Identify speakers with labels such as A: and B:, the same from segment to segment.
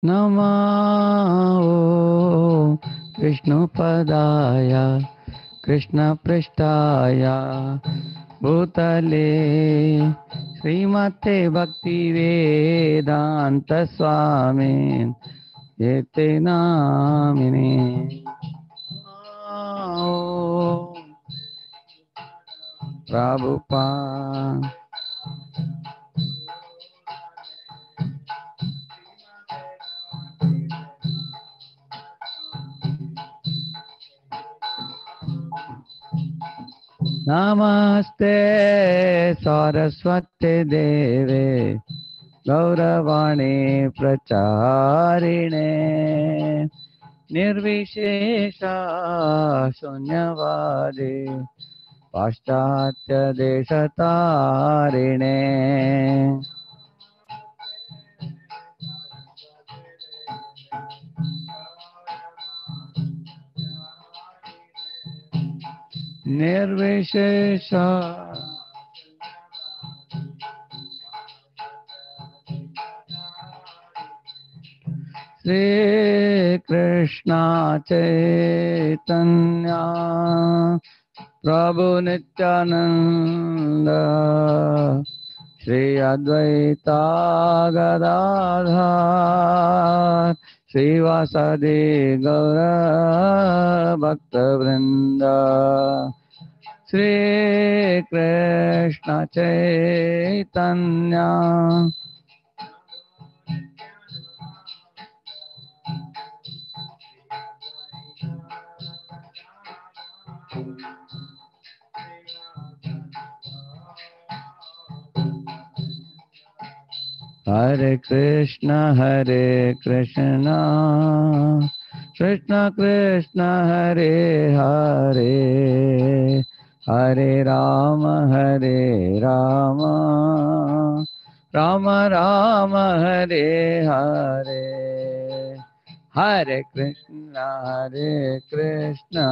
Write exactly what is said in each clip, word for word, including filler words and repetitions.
A: नमो विष्णुपदाय कृष्णपृष्ठाय भूतले श्रीमते भक्तिवेदान्तस्वामी एते नामिने Prabhupada Namaste Saraswati Deve Gauravani Pracharine Nirvishesha Sunyavadi Paschatya Deshatarine Nirvishesha Sri Krishna Chaitanya Prabhu Nityananda Shri Advaita Gadadhar Shri Vasadi Gaura Bhakta Vrinda Shri Krishna Chaitanya Hare Krishna Hare Krishna Krishna Krishna Hare Hare Hare Rama Hare Rama Rama Rama Hare Hare Hare Krishna Hare Krishna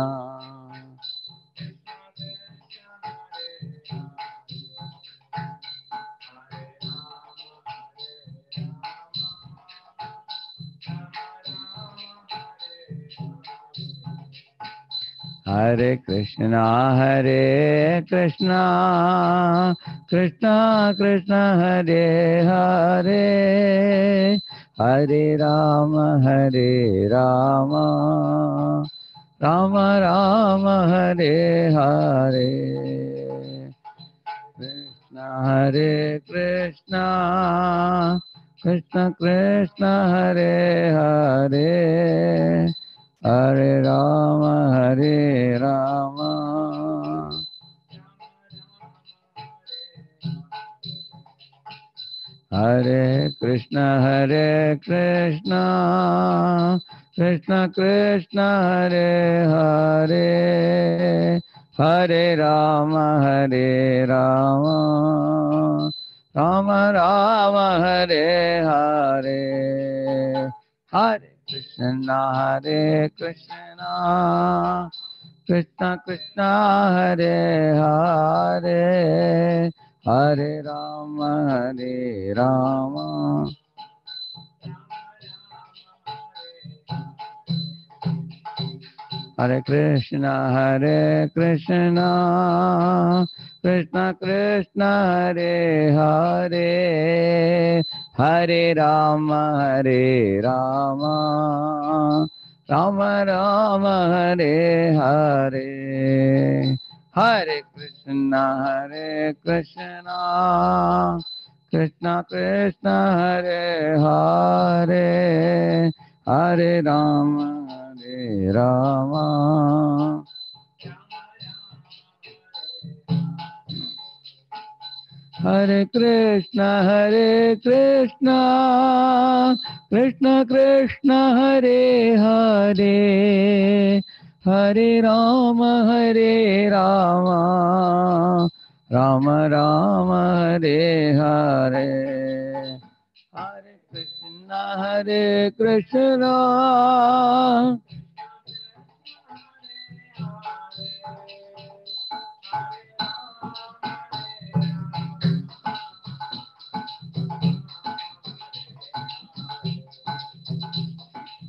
A: Hare Krishna Hare Krishna Krishna Krishna Hare Hare Hare Rama Hare Rama Rama Rama Hare Hare Krishna Hare Krishna Krishna Krishna Hare Hare Hare Rama Hare Rama Hare Krishna Hare Krishna Krishna Krishna Hare Hare Hare Rama Hare Rama Rama Rama Hare Hare Hare Krishna Hare Krishna Krishna Krishna Hare Hare Hare Rama Hare Rama Hare Krishna Hare Krishna Krishna Krishna Hare Hare Hare Rama Hare Rama Rama Rama Hare Hare Hare Krishna Hare Krishna Krishna Krishna Hare Hare Hare Rama Hare Rama Hare Krishna Hare Krishna Krishna Krishna Hare Hare Hare Rama Hare Rama Rama Rama Hare Hare Hare Krishna Hare Krishna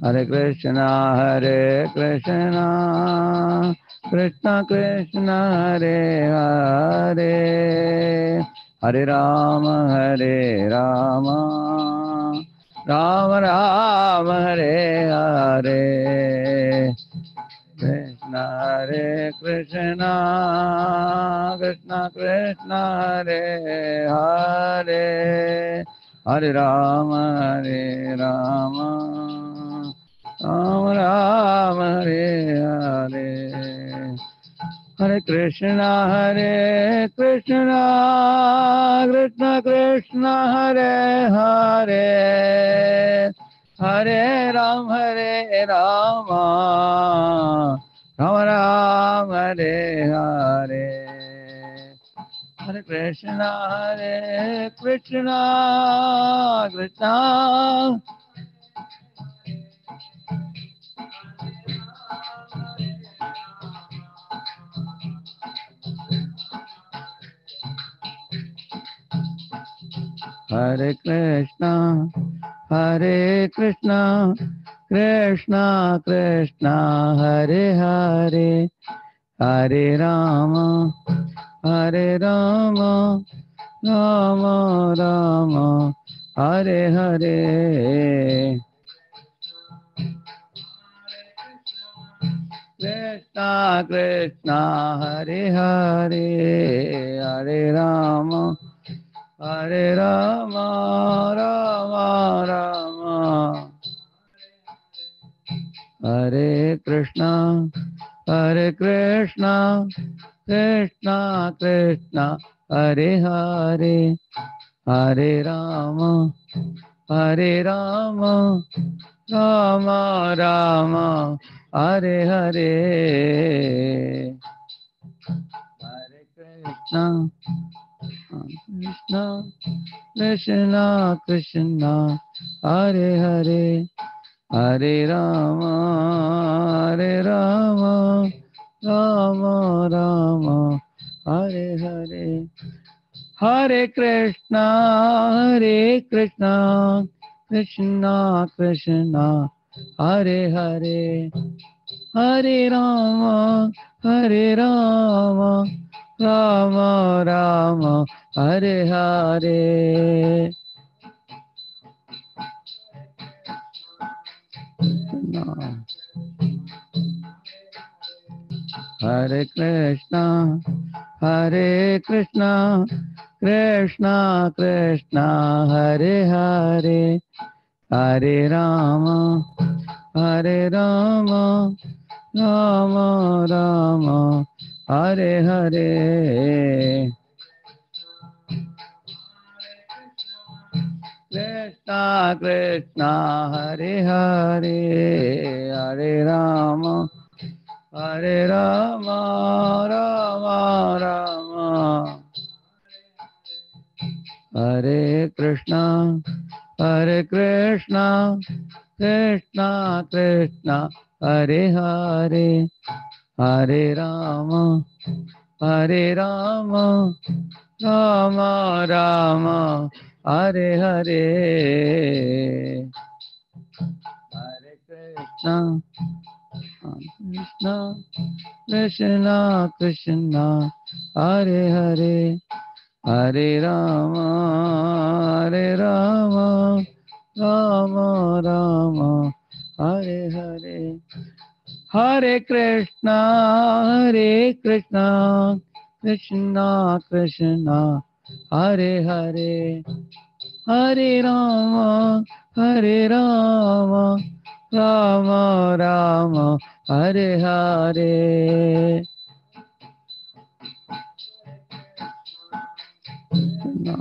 A: Hare Krishna, Hare Krishna, Krishna Krishna, Hare Hare, Hare Rama, Hare Rama, Rama Rama, Hare Hare, Krishna Hare Krishna, Krishna Krishna, Hare Hare, Hare Rama, Hare Rama, Rama Rama, Hare Hare, Hare Krishna, Hare Krishna, Krishna Krishna, Hare Hare, Hare Ram, Hare Rama, Rama Rama, Hare Hare, Hare Krishna, Hare Krishna, Krishna. Hare Krishna, Hare Krishna, Krishna Krishna, Hare Hare, Hare Rama, Hare Rama, Rama Rama, Hare Hare. Krishna Krishna, Hare Hare, Hare Rama, Hare Rama, Rama Rama, Hare Krishna, Hare Krishna, Krishna Krishna, Hare Hare, Hare Rama, Hare Rama, Rama Rama, Hare Hare, Hare Krishna, Krishna Krishna Krishna, Hare Hare, Hare Rama, Hare Rama, Rama Rama, Hare Hare, Hare Krishna, Hare Krishna, Krishna Krishna, Hare Hare, Hare Rama, Hare Rama, Rama Rama, Hare Hare. No. Hare Krishna, Hare Krishna, Krishna Krishna, Hare Hare, Hare Rama, Hare Rama, Rama Rama, Hare Hare. Krishna Krishna, Hare Hare, Hare Rama, Hare Rama, Rama Rama, Hare Krishna, Hare Krishna, Krishna Krishna, Hare Hare, Hare Rama, Hare Rama, Rama Rama, Hare Hare, Hare Krishna, Krishna Krishna Krishna, Hare Hare, Hare Rama, Hare Rama, Rama Rama, Hare Hare, Hare Krishna, Hare Krishna, Krishna Krishna, Hare Hare, Hare Rama, Hare Rama, Rama Rama, Hare Hare. No.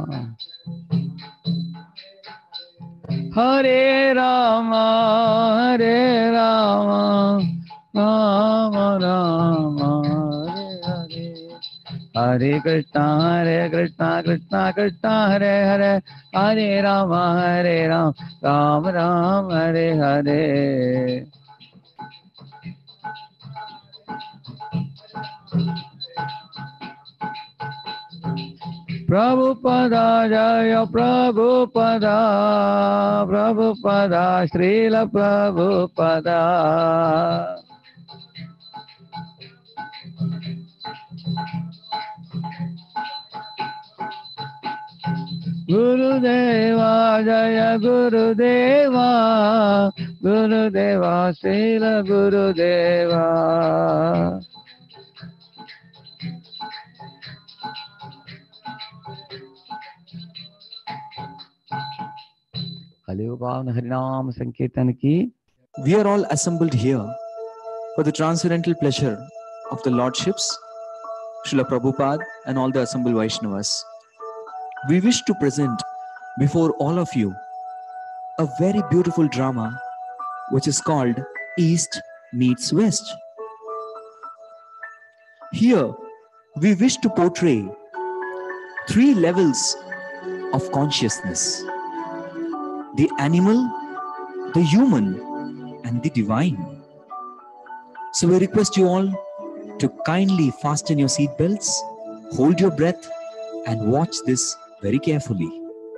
A: Hare Rama, Hare Rama, Rama Rama, Hare Hare, Hare Krishna, Hare Krishna, Krishna Krishna, Hare Hare, Hare Rama, Hare Rama, Rama Rama, Hare Hare. Prabhupada Jaya Prabhupada, Prabhupada, Srila Prabhupada. Gurudeva Jaya Gurudeva, Gurudeva, Srila Gurudeva. Harinam Sankirtan ki.
B: We are all assembled here for the transcendental pleasure of the Lordships, Srila Prabhupada and all the assembled Vaishnavas. We wish to present before all of you a very beautiful drama which is called East Meets West. Here we wish to portray three levels of consciousness: the animal, the human, and the divine. So we request you all to kindly fasten your seat belts, hold your breath, and watch this very carefully.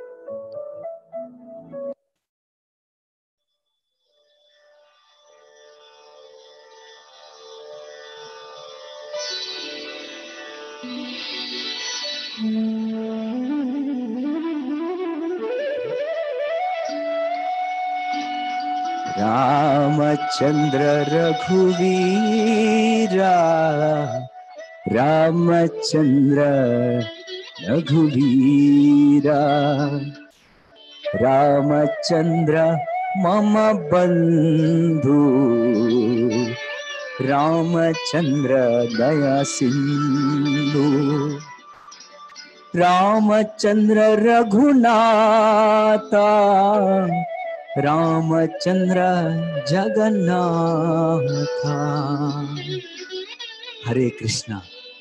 B: Ramachandra Raghuvira, Ramachandra Raghuvira, Ramachandra Mama Bandhu, Ramachandra Daya Sindhu, Ramachandra Raghunatha, Ramachandra Jagannatha. Hare Krishna.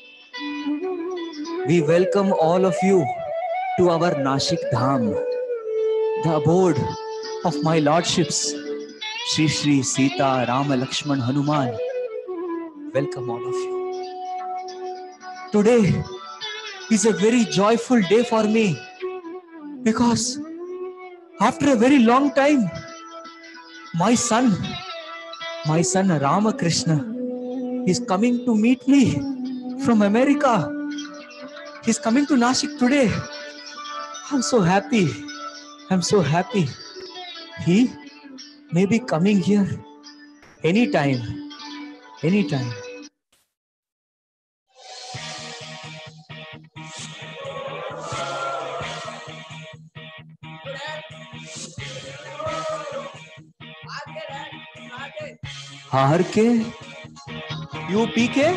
B: We welcome all of you to our Nashik Dham, the abode of my lordships, Shri Shri Sita, Rama, Lakshman, Hanuman. Welcome all of you. Today is a very joyful day for me because after a very long time, my son, my son Ramakrishna is coming to meet me from America. He's coming to Nashik today. I'm so happy. I'm so happy. He may be coming here anytime, anytime. R K, U P K,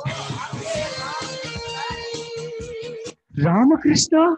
B: Ramakrishna.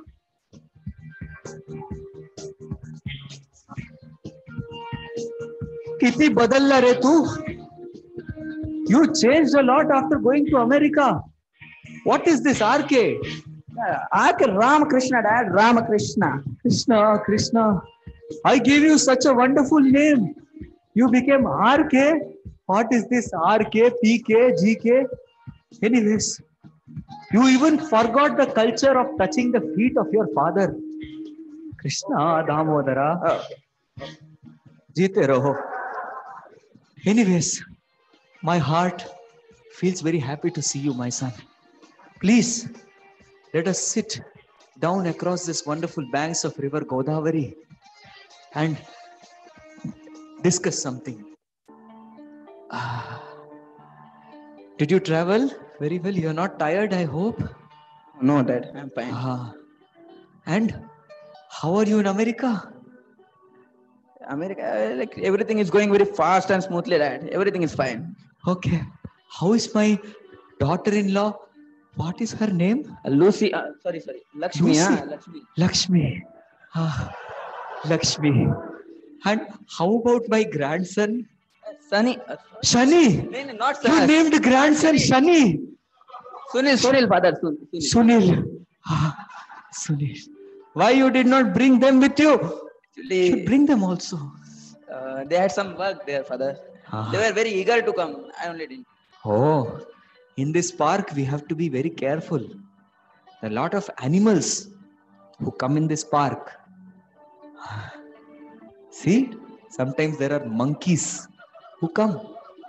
B: Kiti badalla re tu. You changed a lot after going to America. What is this R K?
C: R K Ramakrishna, Dad. Ramakrishna.
B: Krishna, Krishna. I gave you such a wonderful name. You became R K. What is this R K, P K, G K? Anyways, you even forgot the culture of touching the feet of your father. Krishna, Damodara.
C: Oh.
B: Jeete raho. Anyways, my heart feels very happy to see you, my son. Please, let us sit down across this wonderful banks of river Godavari and discuss something. Ah. Did you travel very well? You are not tired, I hope.
C: No, Dad. I'm fine.
B: Ah. And how are you in America?
C: America, like everything is going very fast and smoothly, Dad. Everything is fine.
B: Okay. How is my daughter-in-law? What is her name?
C: Uh, Lucy. Uh, sorry, sorry. Lakshmi.
B: Lucy.
C: Huh? Lakshmi.
B: Lakshmi. Ah, Lakshmi. And how about my grandson?
C: Uh, Sunny. Uh,
B: Shani.
C: no, no, not
B: You
C: Sunny.
B: named grandson Shani.
C: Sunil. Sunil, father. Sun, Sunil.
B: Sunil. Ah, Sunil. Why you did not bring them with you? You
C: Actually,
B: should bring them also.
C: uh, they had some work there, father.
B: Ah.
C: They were very eager to come. I only didn't.
B: Oh, in this park we have to be very careful. a lot of animals who come in this park. See, sometimes there are monkeys who come.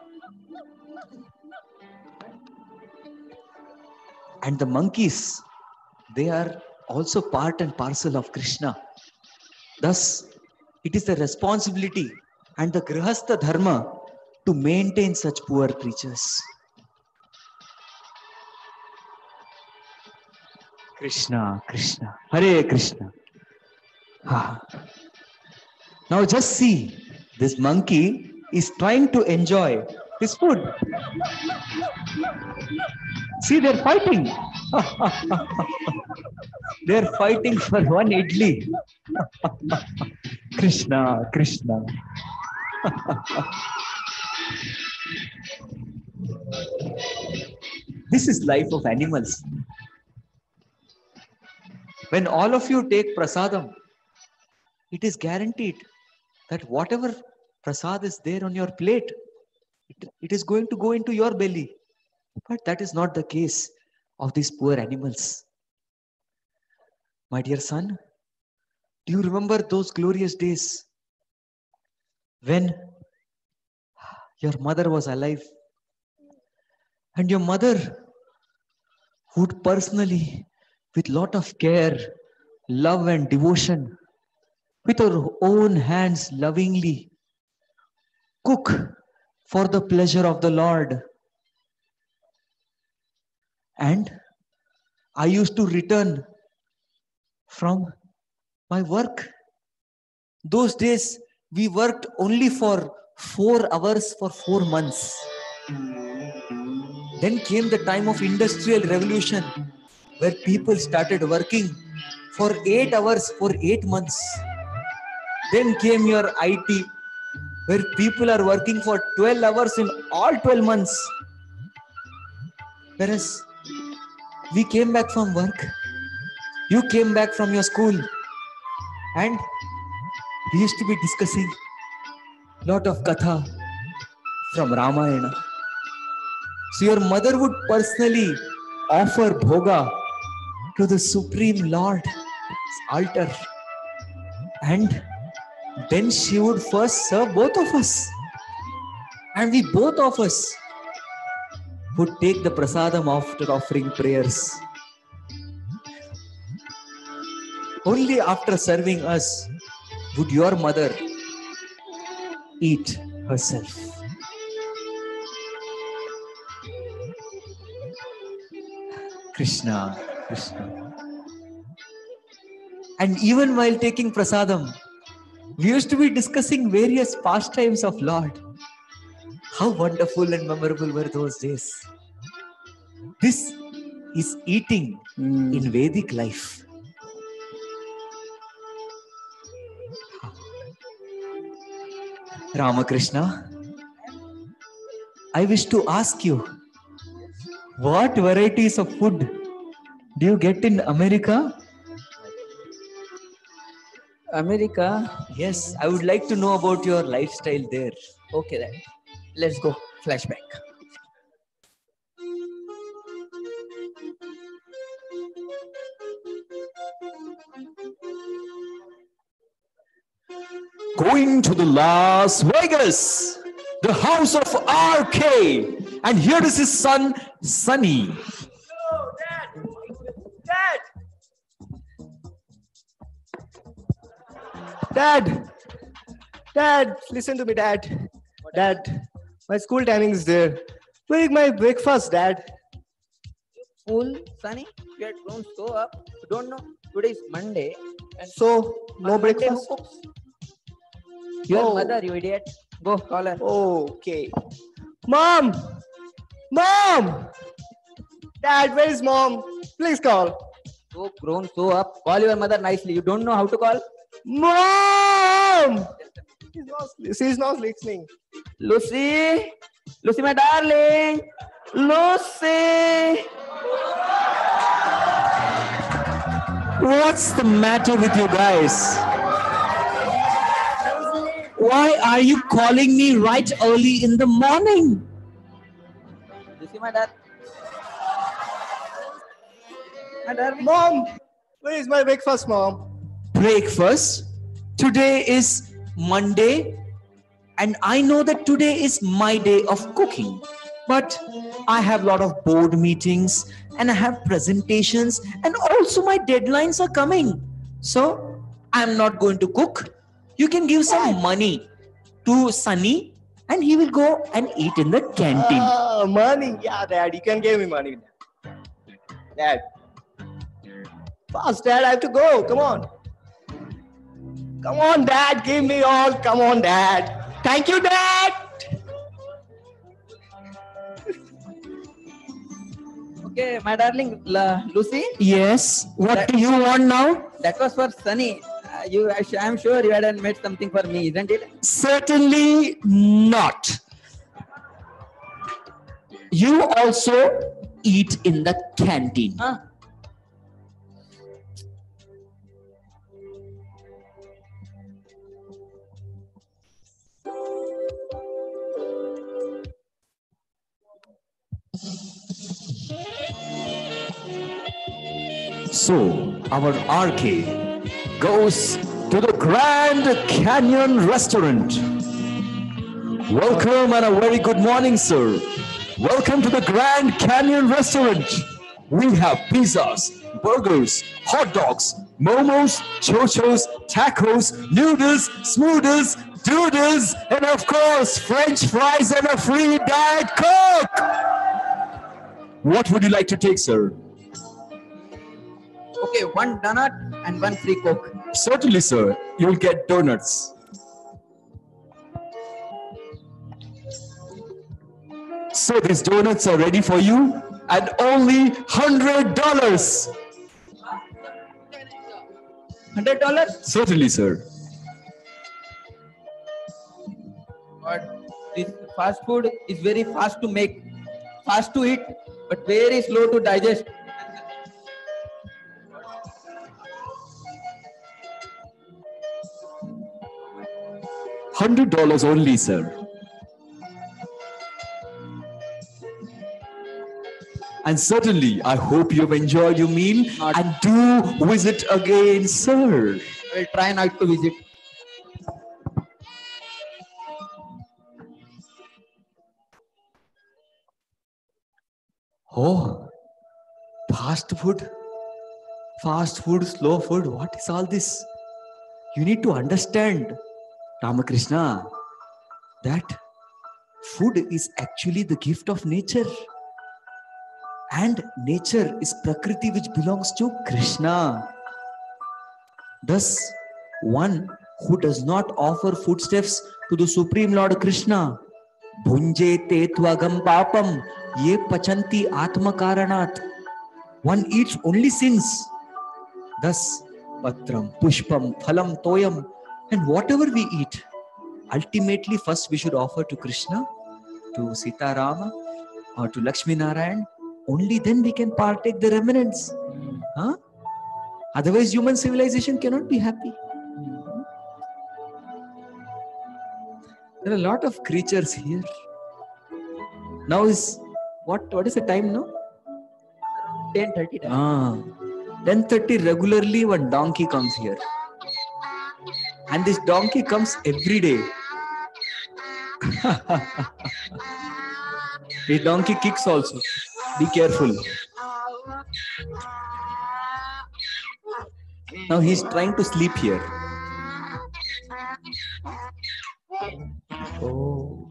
B: And the monkeys, they are also part and parcel of Krishna. Thus, it is the responsibility and the Grihastha Dharma to maintain such poor creatures. Krishna, Krishna, Hare Krishna. Ah. Now just see, this monkey is trying to enjoy his food. See, they're fighting. They're fighting for one idli. Krishna, Krishna. This is life of animals. When all of you take prasadam, it is guaranteed that whatever prasad is there on your plate, it, it is going to go into your belly. But that is not the case of these poor animals. My dear son, do you remember those glorious days when your mother was alive and your mother would personally, with lot of care, love and devotion, with her own hands lovingly cook for the pleasure of the Lord? And I used to return from my work. Those days we worked only for four hours for four months. Then came the time of industrial revolution, where people started working for eight hours for eight months. Then came your I T, where people are working for twelve hours in all twelve months. Whereas we came back from work, you came back from your school, and we used to be discussing lot of katha from Ramayana. So your mother would personally offer bhoga to the Supreme Lord's altar, and then she would first serve both of us, and we both of us would take the prasadam after offering prayers. Only after serving us would your mother eat herself. Krishna, Krishna. And even while taking prasadam, we used to be discussing various pastimes of Lord. How wonderful and memorable were those days. This is eating
A: Mm.
B: in Vedic life. Ramakrishna, I wish to ask you, what varieties of food do you get in America?
C: America.
B: Yes, I would like to know about your lifestyle there.
C: Okay, then. Let's go. Flashback.
B: Going to the Las Vegas, the house of R K, and here is his son, Sunny.
D: Oh, Dad! Dad! Dad! Dad, listen to me, Dad. Dad, my school timing is there. Where is my breakfast, Dad?
C: Fool, Sunny, you had grown so up. You don't know. Today is Monday. And
D: So, no
C: on Monday,
D: breakfast?
C: who cooks? Your
D: Oh.
C: mother, you idiot. Go, call her.
D: Okay. Mom! Mom! Dad, where is mom? Please call.
C: So grown so up. Call your mother nicely. You don't know how to call?
D: Mom! She's not, she's not listening.
C: Lucy! Lucy, my darling! Lucy!
B: What's the matter with you guys? Why are you calling me right early in the morning?
C: Lucy, my darling. My darling.
D: Mom, where is my breakfast, Mom?
B: Breakfast. Today is Monday, and I know that today is my day of cooking. But I have a lot of board meetings, and I have presentations, and also my deadlines are coming. So I'm not going to cook. You can give some money to Sunny, and he will go and eat in the canteen.
D: Ah, money. Yeah, Dad, you can give me money. Dad. Fast, Dad, I have to go. Come on. Come on, Dad, give me all. Come on, Dad. Thank you, Dad.
C: Okay, my darling La- Lucy,
B: Yes. What do you want now?
C: that was for Sunny. Uh, you, I am sure you hadn't made something for me, isn't it?
B: Certainly not. You also eat in the canteen.
C: Huh?
B: So, our R K goes to the Grand Canyon Restaurant. Welcome and a very good morning, sir. Welcome to the Grand Canyon Restaurant. We have pizzas, burgers, hot dogs, momos, chochos, tacos, noodles, smoothies, doodles, and of course, French fries and a free Diet Coke. What would you like to take, sir?
C: Okay, one donut and one free Coke.
B: Certainly, sir. You'll get donuts. So these donuts are ready for you at only one hundred dollars.
C: Hundred dollars?
B: Certainly, sir.
C: But this fast food is very fast to make, fast to eat, but very slow to digest.
B: one hundred dollars only, sir. And certainly, I hope you've enjoyed your meal
C: Not-
B: and do visit again, sir.
C: I will try not to visit.
B: Oh, fast food, fast food, slow food. What is all this? You need to understand, Ramakrishna, that food is actually the gift of nature. And nature is Prakriti, which belongs to Krishna. Thus, one who does not offer foodstuffs to the Supreme Lord Krishna, Bhunje te tvagam papam, ye pachanti atmakaranat. One eats only sins. Thus, patram, pushpam, phalam, toyam, and whatever we eat, ultimately first we should offer to Krishna, to Sita Rama, or to Lakshmi Narayan. Only then we can partake the remnants. Huh? Otherwise, human civilization cannot be happy. There are a lot of creatures here. Now is what? What is the time now?
C: ten thirty.
B: Ah, ten thirty regularly one donkey comes here. And this donkey comes every day. This donkey kicks also. Be careful. Now he's trying to sleep here. Oh.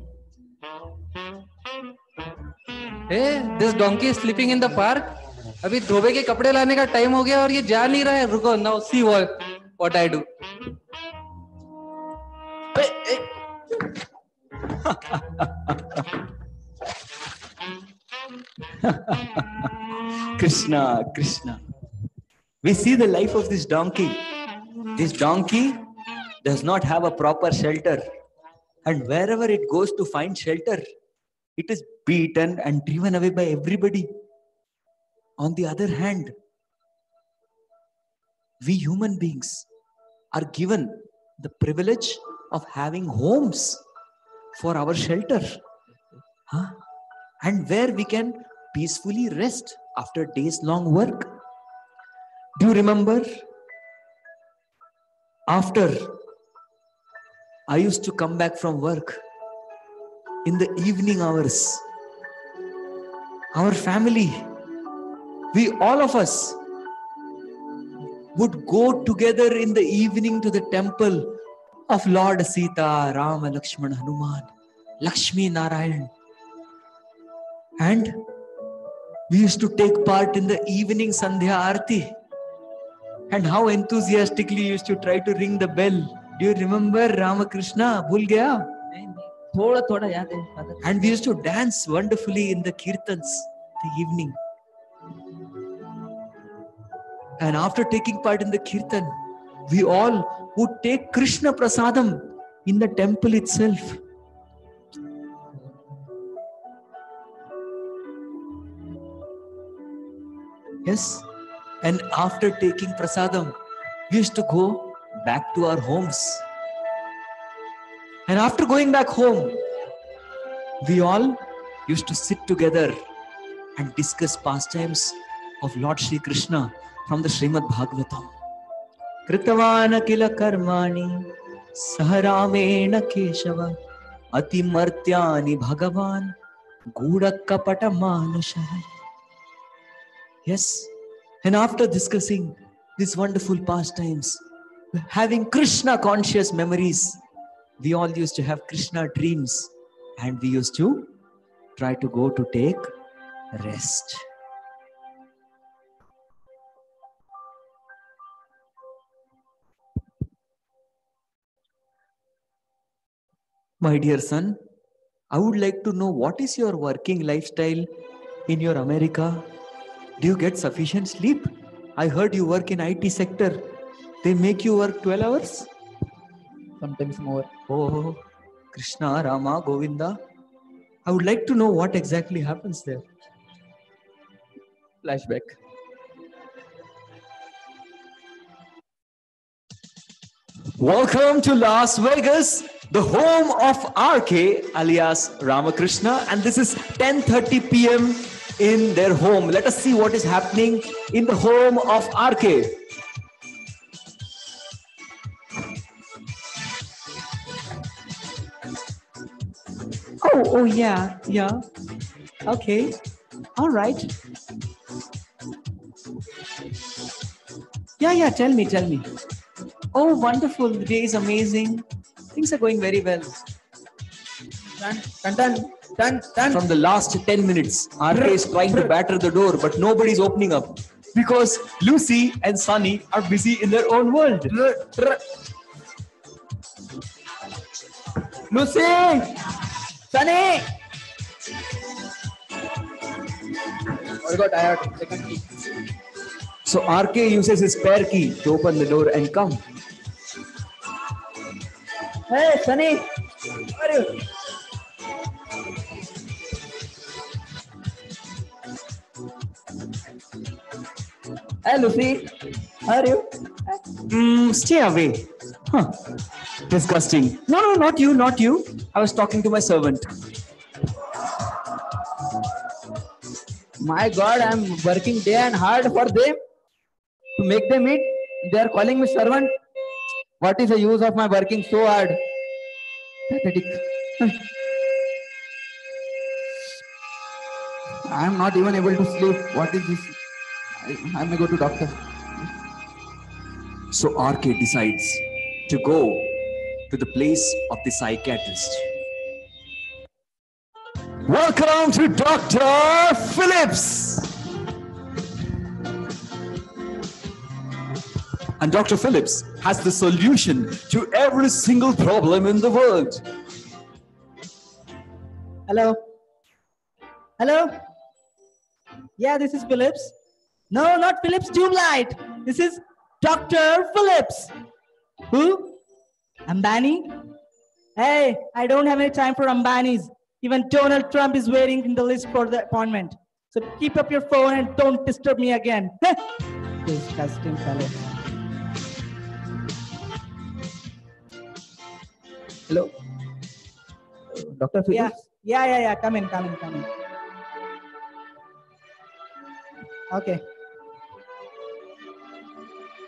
E: Hey, this donkey is sleeping in the park. अभी धोबे के कपड़े लाने का time हो गया और ये जा नहीं रहा है. रुको, now see what what I do.
B: Krishna, Krishna. We see the life of this donkey. This donkey does not have a proper shelter. And wherever it goes to find shelter, it is beaten and driven away by everybody. On the other hand, we human beings are given the privilege of having homes for our shelter. Huh? And where we can peacefully rest after days long work. Do you remember? After I used to come back from work in the evening hours, our family, we all of us would go together in the evening to the temple of Lord Sita, Rama, Lakshmana, Hanuman, Lakshmi Narayan. And we used to take part in the evening Sandhya Aarti. And how enthusiastically used to try to ring the bell. Do you remember Ramakrishna? Bhul gaya?
C: थोड़ा थोड़ा याद है father.
B: And we used to dance wonderfully in the kirtans the evening. And after taking part in the kirtan, we all would take Krishna Prasadam in the temple itself. Yes. And after taking Prasadam, we used to go back to our homes. And after going back home, we all used to sit together and discuss pastimes of Lord Shri Krishna from the Srimad Bhagavatam. Kritavana kila karmani saharamena keshava atimartyani bhagavan gudakapata manushaha. Yes. And after discussing these wonderful pastimes, having Krishna conscious memories, we all used to have Krishna dreams and we used to try to go to take rest. My dear son, I would like to know what is your working lifestyle in your America? Do you get sufficient sleep? I heard you work in I T sector. They make you work twelve hours?
C: Sometimes more.
B: Oh, Krishna, Rama, Govinda. I would like to know what exactly happens there.
C: Flashback.
B: Welcome to Las Vegas, the home of R K alias Ramakrishna, and this is ten thirty p m in their home. Let us see what is happening in the home of R K. Oh, oh yeah, yeah. Okay, all right. Yeah, yeah, tell me, tell me. Oh, wonderful, the day is amazing. Things are going very well.
C: Done, done, done, done, done.
B: From the last ten minutes, R K is trying to batter the door, but nobody's opening up because Lucy and Sunny are busy in their own world.
C: Lucy! Sunny! I got tired. Second key.
B: So R K uses his spare key to open the door and come.
C: Hey, Sunny! How are you? Hey, Lucy! How are you?
B: Mm, stay away. Huh. Disgusting. No, no, not you, not you. I was talking to my servant.
C: My God, I'm working day and hard for them to make them eat. They are calling me servant. What is the use of my working so hard? Pathetic. I am not even able to sleep. What is this? I, I may go to doctor.
B: So R K decides to go to the place of the psychiatrist. Welcome to Doctor Phillips. And Doctor Phillips has the solution to every single problem in the world.
F: Hello? Hello? Yeah, this is Phillips. No, not Phillips Tube Light. This is Doctor Phillips. Who? Ambani? Hey, I don't have any time for Ambanis. Even Donald Trump is waiting in the list for the appointment. So keep up your phone and don't disturb me again. Disgusting fellow.
C: Hello? Doctor
F: Yeah,
C: Phillips?
F: yeah, yeah, yeah. Come in, come in, come in. Okay.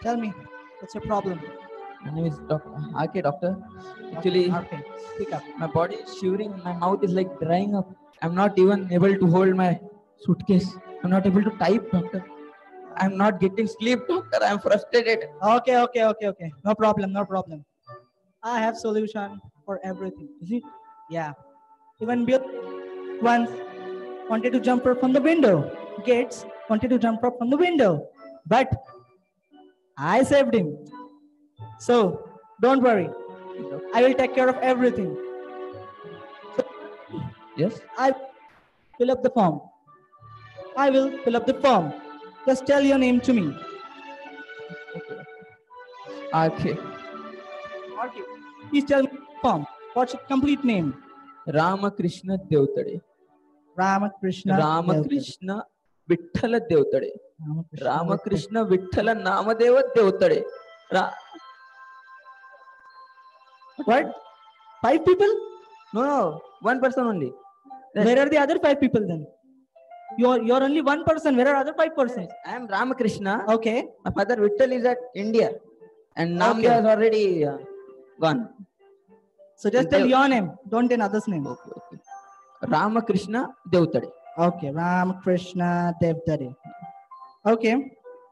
F: Tell me, what's your problem?
C: My name is Doctor R K, doctor. Actually,
F: Okay, pick up.
C: my body is shivering. My mouth is like drying up. I'm not even able to hold my suitcase. I'm not able to type, doctor. I'm not getting sleep, doctor. I'm frustrated.
F: Okay, okay, okay, okay. No problem, no problem. I have solution for everything. Is it? Yeah. Even Bill once wanted to jump up from the window. Gates wanted to jump up from the window, but I saved him. So don't worry. I will take care of everything.
C: Yes?
F: I fill up the form. I will fill up the form. Just tell your name to me.
C: R K.
F: Okay. Please tell me the form. What's your complete name?
C: Ramakrishna Devtade.
F: Ramakrishna.
C: Ramakrishna Vithala Devtade.
F: Ramakrishna.
C: Ramakrishna Vithala Namadeva Devtade. Ra-
F: What? Five people?
C: no, no, one person only.
F: Where are the other five people then? You're you're only one person. Where are other five persons?
C: I am Ramakrishna.
F: Okay.
C: My father Vittal is at India. And Namdev
F: Okay.
C: has already uh, gone.
F: So just tell
C: Dev-
F: your name. Don't tell others' name.
C: Okay, okay. Ramakrishna Devtade.
F: Okay. Ramakrishna Devtade. Okay.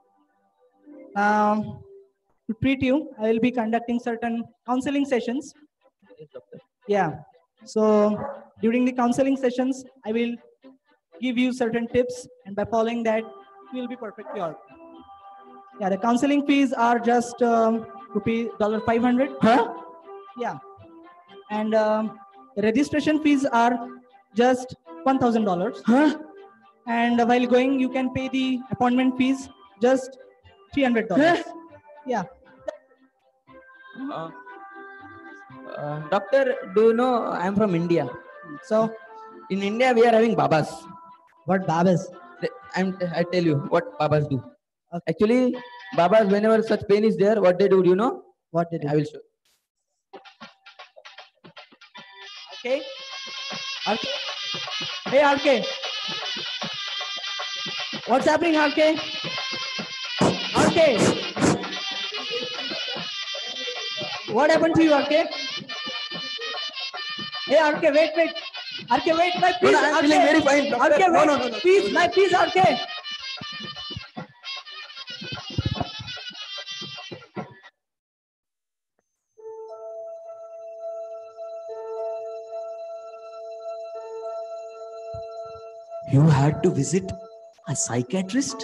F: Now, to treat you, I will be conducting certain counseling sessions. Yeah. So during the counseling sessions, I will give you certain tips, and by following that, you will be perfectly all right. Yeah, the counseling fees are just um, rupee dollar five hundred.
C: Huh?
F: Yeah, and um, the registration fees are just one thousand dollars.
C: Huh?
F: And while going, you can pay the appointment fees just three hundred dollars. Yeah.
C: Uh, uh, doctor, do you know I am from India?
F: So
C: In India, we are having Babas.
F: what Babas?
C: The- I'm, I tell you what Babas do.
F: Okay.
C: Actually, Babas, whenever such pain is there, what they do, do you know?
F: What did
C: I
F: you?
C: will show.
F: Okay. R K. Hey R K. What's happening, R K? R K. What happened to you, R K? Hey R K, wait, wait. R K, wait, my
C: No,
F: please.
C: no, I'm
F: R K.
C: feeling very fine,
F: R
C: doctor.
F: K,
C: No,
F: wait.
C: no, no, no.
F: Please, my please, R K.
B: You had to visit a psychiatrist?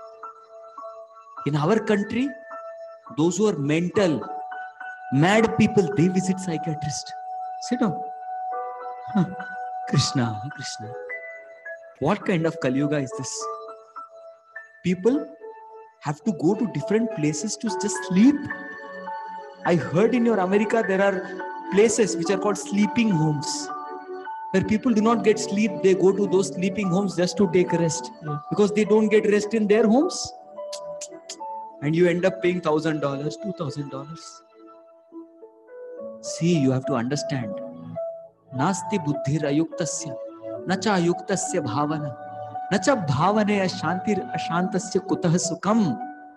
B: In our country, those who are mental, mad people, they visit psychiatrist. Sit down. Huh. Krishna, Krishna. What kind of Kali Yuga is this? People have to go to different places to just sleep. I heard in your America there are places which are called sleeping homes, where people do not get sleep. They go to those sleeping homes just to take rest, because they don't get rest in their homes, and you end up paying thousand dollars, two thousand dollars. See, you have to understand. Nasti buddhir ayuktasya, nacha ayuktasya bhavana, nacha bhavane ashantir ashantasya kutah sukam.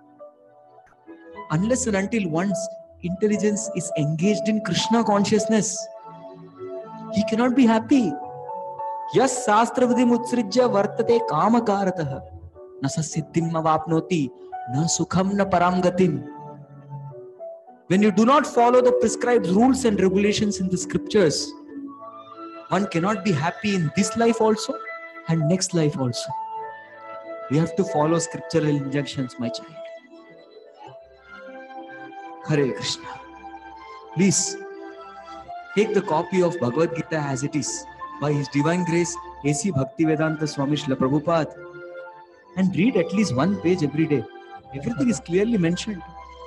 B: Unless and until one's intelligence is engaged in Krishna consciousness, he cannot be happy. Yas sastravadi mutsrijya vartate kamakaratah nasa siddhim avapnoti na sukham na paramgatim. When you do not follow the prescribed rules and regulations in the scriptures, one cannot be happy in this life also and next life also. We have to follow scriptural injunctions, my child. Hare Krishna. Please take the copy of Bhagavad Gita as it is by His Divine Grace A C Bhaktivedanta Swami Srila Prabhupada, and read at least one page every day. Everything is clearly mentioned.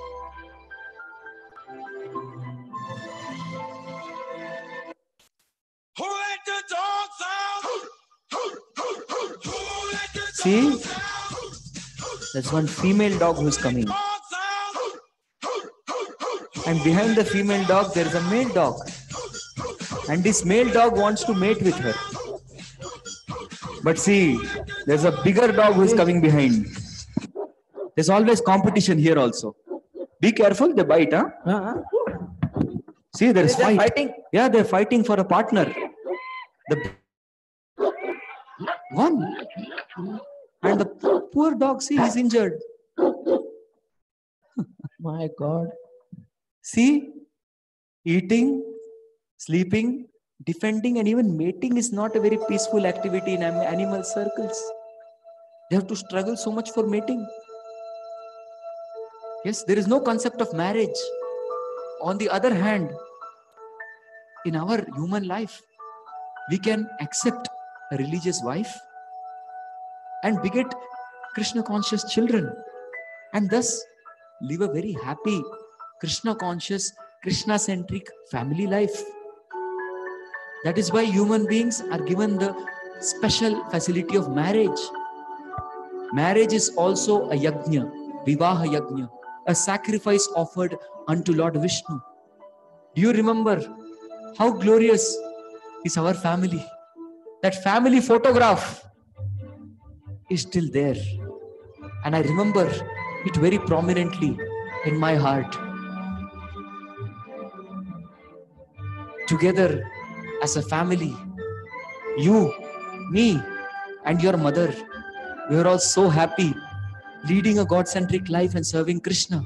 B: See, there's one female dog who's coming. And behind the female dog, there is a male dog. And this male dog wants to mate with her. But see, there's a bigger dog who's coming behind. There's always competition here also. Be careful, they bite, huh?
C: Uh-huh.
B: See, there is
C: They're
B: fight.
C: fighting.
B: Yeah, they're fighting for a partner. The one. And the poor dog, see, he's injured.
C: My God.
B: See, eating, sleeping, defending, and even mating is not a very peaceful activity in am- animal circles. They have to struggle so much for mating. Yes, there is no concept of marriage. On the other hand, in our human life, we can accept a religious wife and beget Krishna conscious children, and thus live a very happy, Krishna conscious, Krishna centric family life. That is why human beings are given the special facility of marriage. Marriage is also a yajna, vivaha yajna, a sacrifice offered unto Lord Vishnu. Do you remember how glorious is our family? That family photograph is still there. And I remember it very prominently in my heart. Together as a family, you, me, and your mother, we are all so happy, leading a God-centric life and serving Krishna.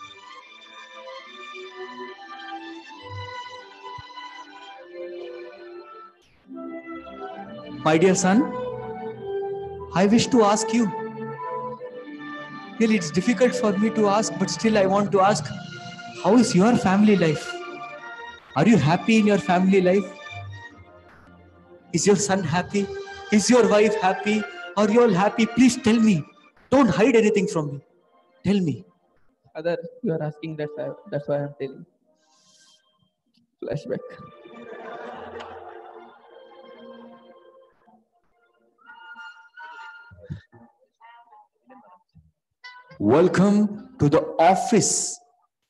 B: My dear son, I wish to ask you. Really, it's difficult for me to ask, but still I want to ask, how is your family life? Are you happy in your family life? Is your son happy? Is your wife happy? Are you all happy? Please tell me. Don't hide anything from me. Tell me.
C: Other, you are asking, that's why, that's why I'm telling. Flashback.
B: Welcome to the office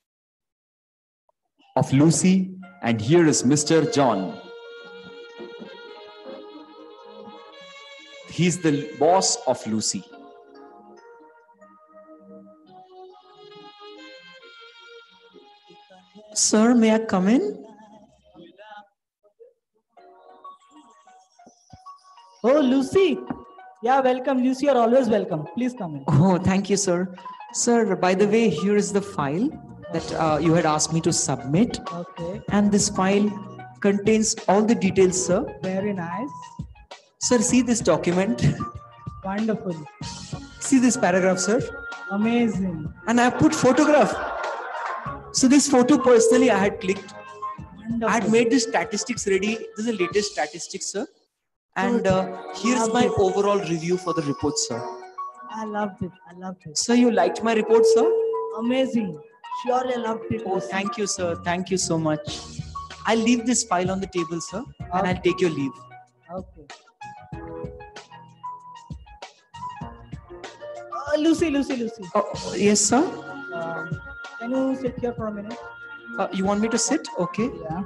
B: of Lucy, and here is Mister John. He's the boss of Lucy. Sir, may I come in?
F: Oh, Lucy. Yeah, welcome, Lucy. You're always welcome. Please come in.
B: Oh, thank you, sir. Sir, by the way, here is the file that uh, you had asked me to submit.
F: Okay.
B: And this file contains all the details, sir.
F: Very nice.
B: Sir, see this document.
F: Wonderful.
B: See this paragraph, sir.
F: Amazing.
B: And I have put photograph. So this photo personally I had clicked.
F: Wonderful.
B: I had made the statistics ready. This is the latest statistics, sir. And uh, here's my overall review for the report, sir.
F: I loved it. I loved it.
B: Sir, you liked my report, sir?
F: Amazing. Surely I loved it.
B: Oh,
F: Lucy.
B: thank you, sir. Thank you so much. I'll leave this file on the table, sir. And I'll take your leave.
F: Okay. Uh, Lucy, Lucy, Lucy.
B: Oh, yes, sir.
F: Um, can you sit here for a minute?
B: Uh, you want me to sit? Okay.
F: Yeah.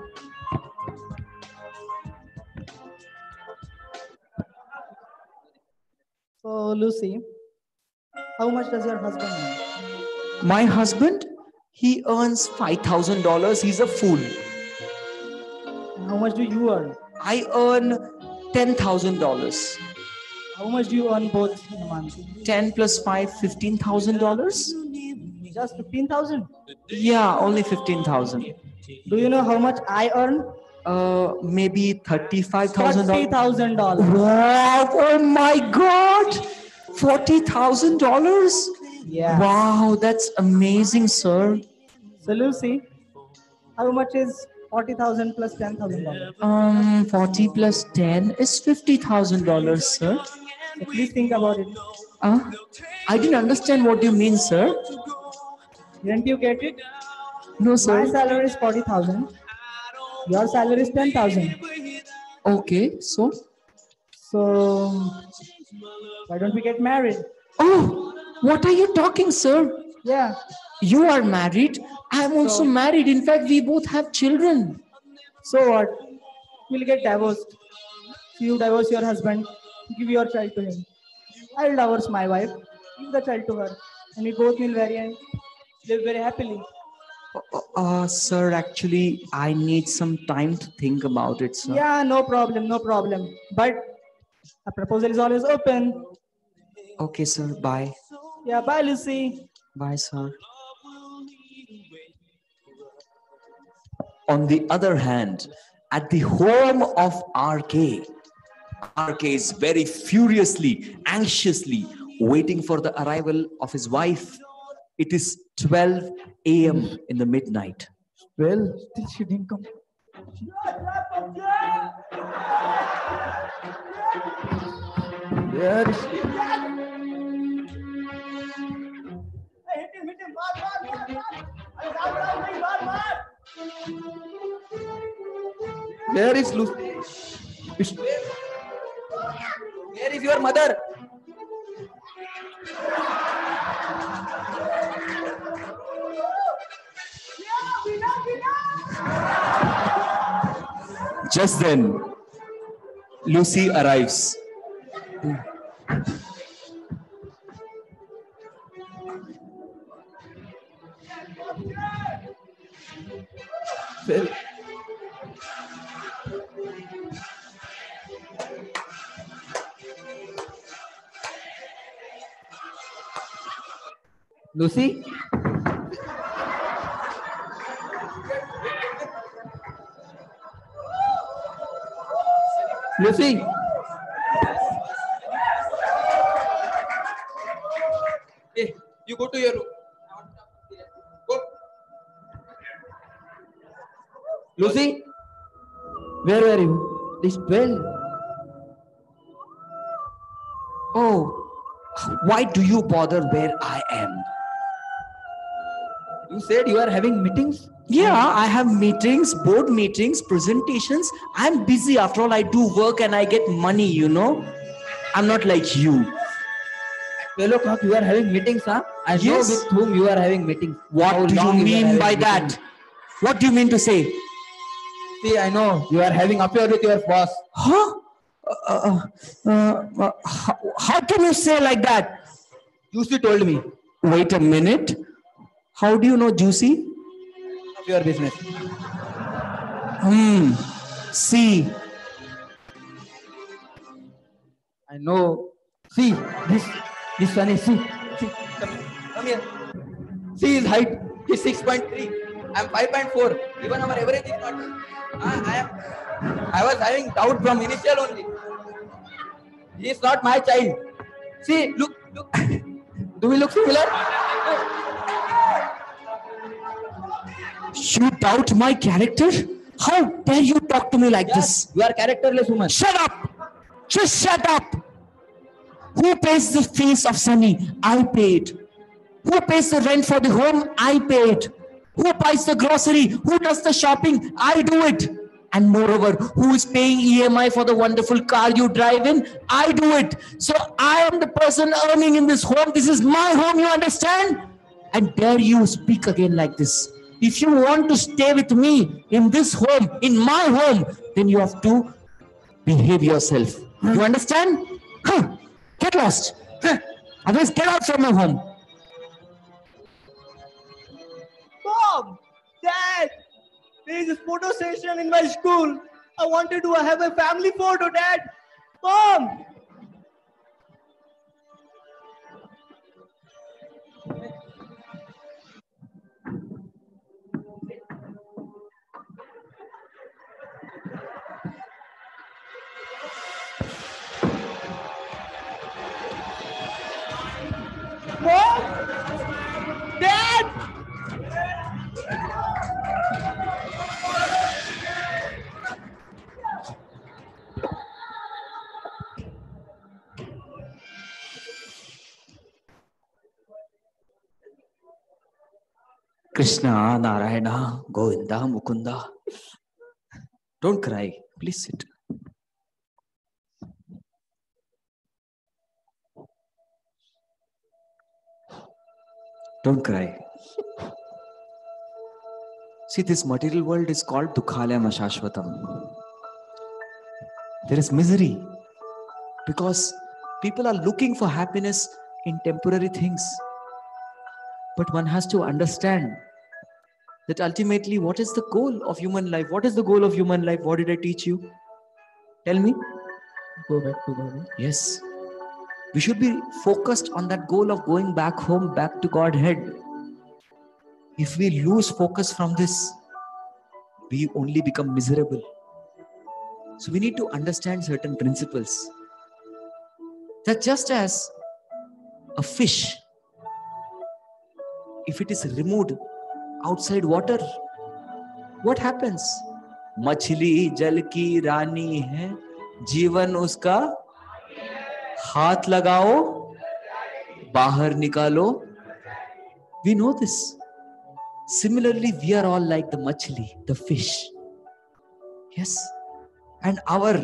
F: So, Lucy, how much does your husband earn?
B: My husband, he earns five thousand dollars. He's a fool.
F: And how much do you earn?
B: I earn ten thousand dollars.
F: How much do you earn both in a month?
B: ten plus five, fifteen thousand dollars.
F: Just fifteen thousand.
B: Yeah, only fifteen thousand.
F: Do you know how much I earn?
B: Uh, maybe thirty-five thousand
F: Forty
B: dollars.
F: thousand dollars.
B: Wow! Oh my God! Forty thousand dollars.
F: Yeah.
B: Wow, that's amazing, sir.
F: So, Lucy, how much is forty thousand plus ten thousand dollars?
B: Um, forty plus ten is fifty thousand dollars, sir.
F: So please think about it.
B: Uh, I didn't understand what you mean, sir.
F: Didn't you get it?
B: No,
F: My
B: sir.
F: salary is forty thousand. Your salary is ten thousand.
B: Okay, so.
F: So, why don't we get married?
B: Oh, what are you talking, sir?
F: Yeah.
B: You are married. I am also
F: So-
B: married. In fact, we both have children.
F: So what? We'll get divorced. So you divorce your husband, give your child to him. I'll divorce my wife, give the child to her, and we both will marry and live very happily.
B: Uh, uh, sir, actually, I need some time to think about it, sir.
F: Yeah, no problem, no problem. But a proposal is always open.
B: Okay, sir. Bye.
F: Yeah, bye, Lucy.
B: Bye, sir. On the other hand, at the home of R K, R K is very furiously, anxiously waiting for the arrival of his wife. It is twelve a m in the midnight.
C: Well, still she didn't come. Where is she? Where is Lucy? Is- Where is your mother?
B: Just then, Lucy arrives.
C: Well, Lucy? Lucy? Hey, you go to your room. Go. Lucy? Where were you? It's twelve.
B: Oh, why do you bother where I am?
C: You said you are having meetings?
B: Yeah, I have meetings, board meetings, presentations. I'm busy. After all, I do work and I get money, you know. I'm not like you.
C: twelve o'clock you are having meetings, huh? I know
B: Yes.
C: with whom you are having meetings.
B: What
C: How
B: do you
C: long are
B: mean
C: having
B: by
C: meetings.
B: that? What do you mean to say?
C: See, I know you are having affair with your boss.
B: Huh? Uh, uh, uh, uh, how, how can you say like that?
C: Lucy told me
B: Wait a minute. How do you know Juicy?
C: of your business.
B: Hmm. See.
C: I know. See, this this one is see. See, come, come here. See his height. He's six point three. I'm five point four. Even our average is not. Ah, I am. I was having doubt from initial only. He is not my child. See, look, look. Do we look similar?
B: You doubt my character? How dare you talk to me like
C: Yes,
B: this?
C: you are characterless woman.
B: Shut up! Just shut up! Who pays the fees of Sunny? I paid. Who pays the rent for the home? I paid. Who buys the grocery? Who does the shopping? I do it. And moreover, who is paying E M I for the wonderful car you drive in? I do it. So I am the person earning in this home. This is my home, you understand? And dare you speak again like this? If you want to stay with me in this home, in my home, then you have to behave yourself. You understand? Huh. Get lost. Huh. Otherwise, get out from my home.
D: Mom, Dad, there is a photo session in my school. I wanted to have a family photo, Dad. Mom. Mom, Dad.
B: Krishna, Narayana, Govinda, Mukunda. Don't cry. Please sit. Don't cry. See, this material world is called Dukhalayam Ashashvatam. There is misery because people are looking for happiness in temporary things. But one has to understand that ultimately, what is the goal of human life? What is the goal of human life? What did I teach you? Tell me.
C: Go back to God.
B: Yes. We should be focused on that goal of going back home, back to Godhead. If we lose focus from this, we only become miserable. So we need to understand certain principles. That just as a fish, if it is removed outside water, what happens? मछली जल की रानी है, जीवन उसका हाथ लगाओ, बाहर निकालो. We know this. Similarly, we are all like the machli, the fish. Yes. And our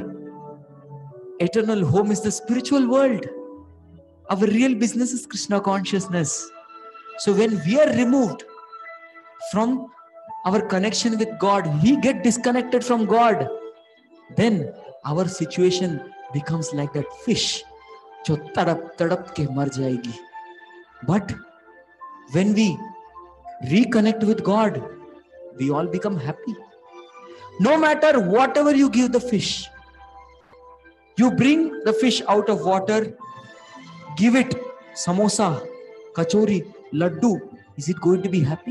B: eternal home is the spiritual world. Our real business is Krishna consciousness. So when we are removed from our connection with God, we get disconnected from God. Then our situation becomes like that fish. जो तड़प तड़प के मर जाएगी. But when we reconnect with God, we all become happy. No matter whatever you give the fish, you bring the fish out of water, give it samosa, kachori, laddu, is it going to be happy?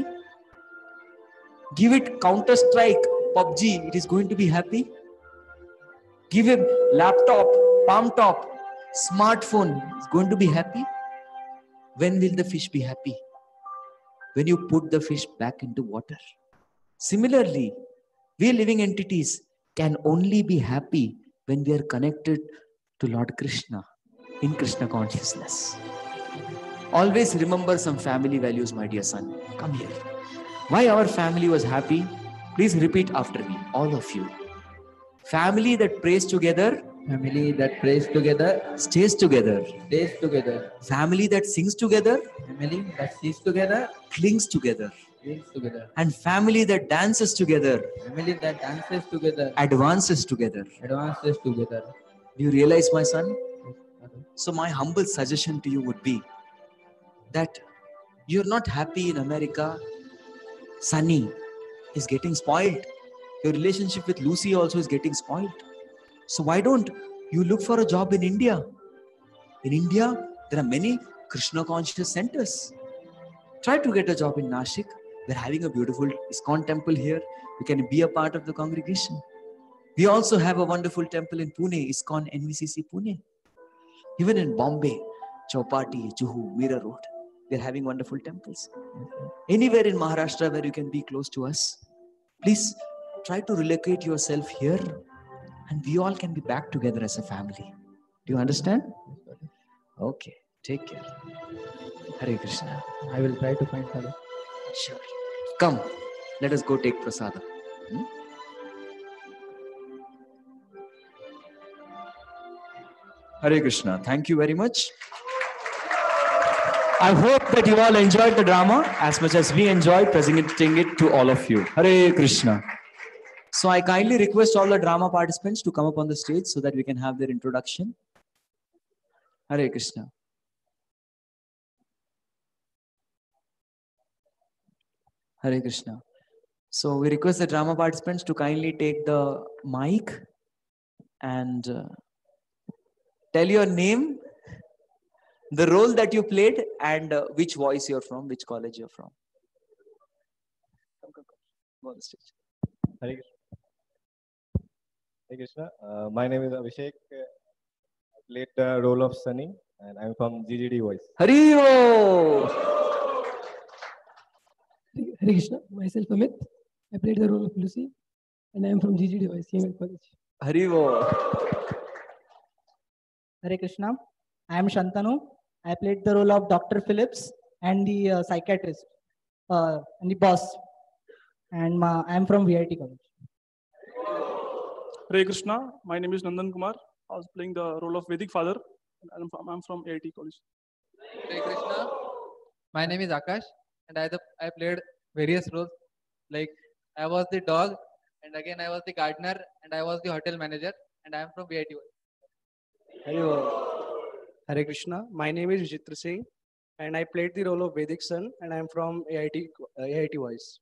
B: Give it Counter Strike, P U B G, it is going to be happy? Give him laptop, palm top, smartphone, it's going to be happy? When will the fish be happy? When you put the fish back into water. Similarly, we living entities can only be happy when we are connected to Lord Krishna in Krishna consciousness. Always remember some family values, my dear son. Come here. Why our family was happy? Please repeat after me, all of you. Family that prays together,
C: Family that prays together,
B: stays together.
C: stays together.
B: Family that sings together,
C: Family that sees together,
B: clings together.
C: stays together.
B: And family that dances together,
C: Family that dances together,
B: advances together.
C: advances together.
B: Do you realize, my son? So my humble suggestion to you would be that you're not happy in America. Sunny is getting spoiled. Your relationship with Lucy also is getting spoiled. So why don't you look for a job in India? In India, there are many Krishna conscious centers. Try to get a job in Nashik. We're having a beautiful ISKCON temple here. You can be a part of the congregation. We also have a wonderful temple in Pune, ISKCON N V C C Pune. Even in Bombay, Chowpatty, Juhu, Mira Road, we're having wonderful temples. Anywhere in Maharashtra where you can be close to us, please try to relocate yourself here and we all can be back together as a family. Do you understand? Okay, take care. Hare Krishna.
C: I will try to find Father.
B: Sure. Come, let us go take prasadam. Hmm? Hare Krishna. Thank you very much. I hope that you all enjoyed the drama as much as we enjoyed presenting it to all of you. Hare Krishna. So I kindly request all the drama participants to come up on the stage so that we can have their introduction. Hare Krishna. Hare Krishna. So we request the drama participants to kindly take the mic and uh, tell your name, the role that you played, and uh, which voice you're from, which college you're from. Come, come, come. Go on the stage.
G: Hare Krishna. Hare Krishna. Uh, my name is Abhishek. I played the role of Sunny, and I'm from G G D Voice.
B: Haribo!
H: Hare Krishna. Myself Amit. I played the role of Lucy, and I am from G G D Voice, C M L College.
B: Haribo!
F: Hare Krishna. I am Shantanu. I played the role of Doctor Phillips and the uh, psychiatrist uh, and the boss. And my, I am from V I T College.
I: Hare Krishna. My name is Nandan Kumar. I was playing the role of Vedic father. And I'm from, I'm from A I T College.
E: Hare Krishna. My name is Akash, and I the I played various roles. Like I was the dog, and again I was the gardener, and I was the hotel manager, and I am from V I T.
J: Hello. Hare Krishna. My name is Vijitra Singh. and I played the role of Vedic son, and I'm from A I T uh, A I T Voice.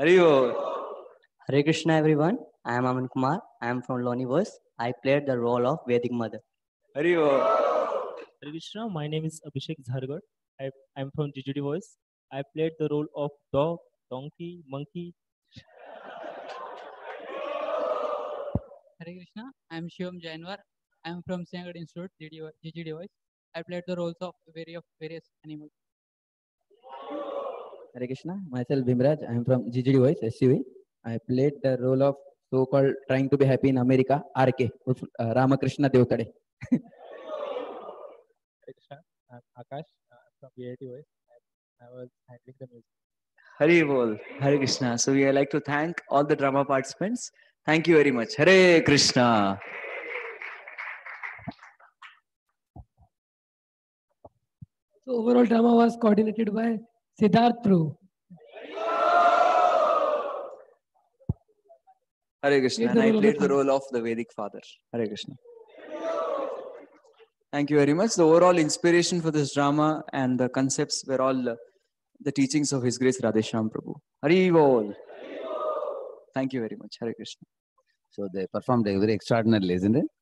K: Hare Krishna everyone. I am Aman Kumar. I am from Loniverse. I played the role of Vedic mother.
L: Hare Krishna, my name is Abhishek Dhargar. I am from G G D Voice. I played the role of dog, donkey, monkey.
M: Hare Krishna, I am Shivam Jainwar. I am from Sangad Institute, G G D Voice. I played the roles of various various animals.
C: Hare Krishna, myself Bhimraj. I am from G G D Voice, S C V. I played the role of so-called trying to be happy in America, R K, with uh, Ramakrishna Devkade.
L: Hare Krishna, I am Akash. I am from V I T Voice. I, I was handling the music.
B: Hare Bol, Hare Krishna. So we would like to thank all the drama participants. Thank you very much. Hare Krishna.
H: So overall drama was coordinated by Siddharth Prabhu.
B: Hare Krishna.
H: Played the
B: And I
H: role of
B: played
H: the
B: the
H: father.
B: role of the Vedic father. Hare Krishna. Thank you very much. The overall inspiration for this drama and the concepts were all uh, the teachings of His Grace Radheshyam Prabhu. Hari Bol. Thank you very much. Hare Krishna.
A: So they performed very extraordinarily, isn't it?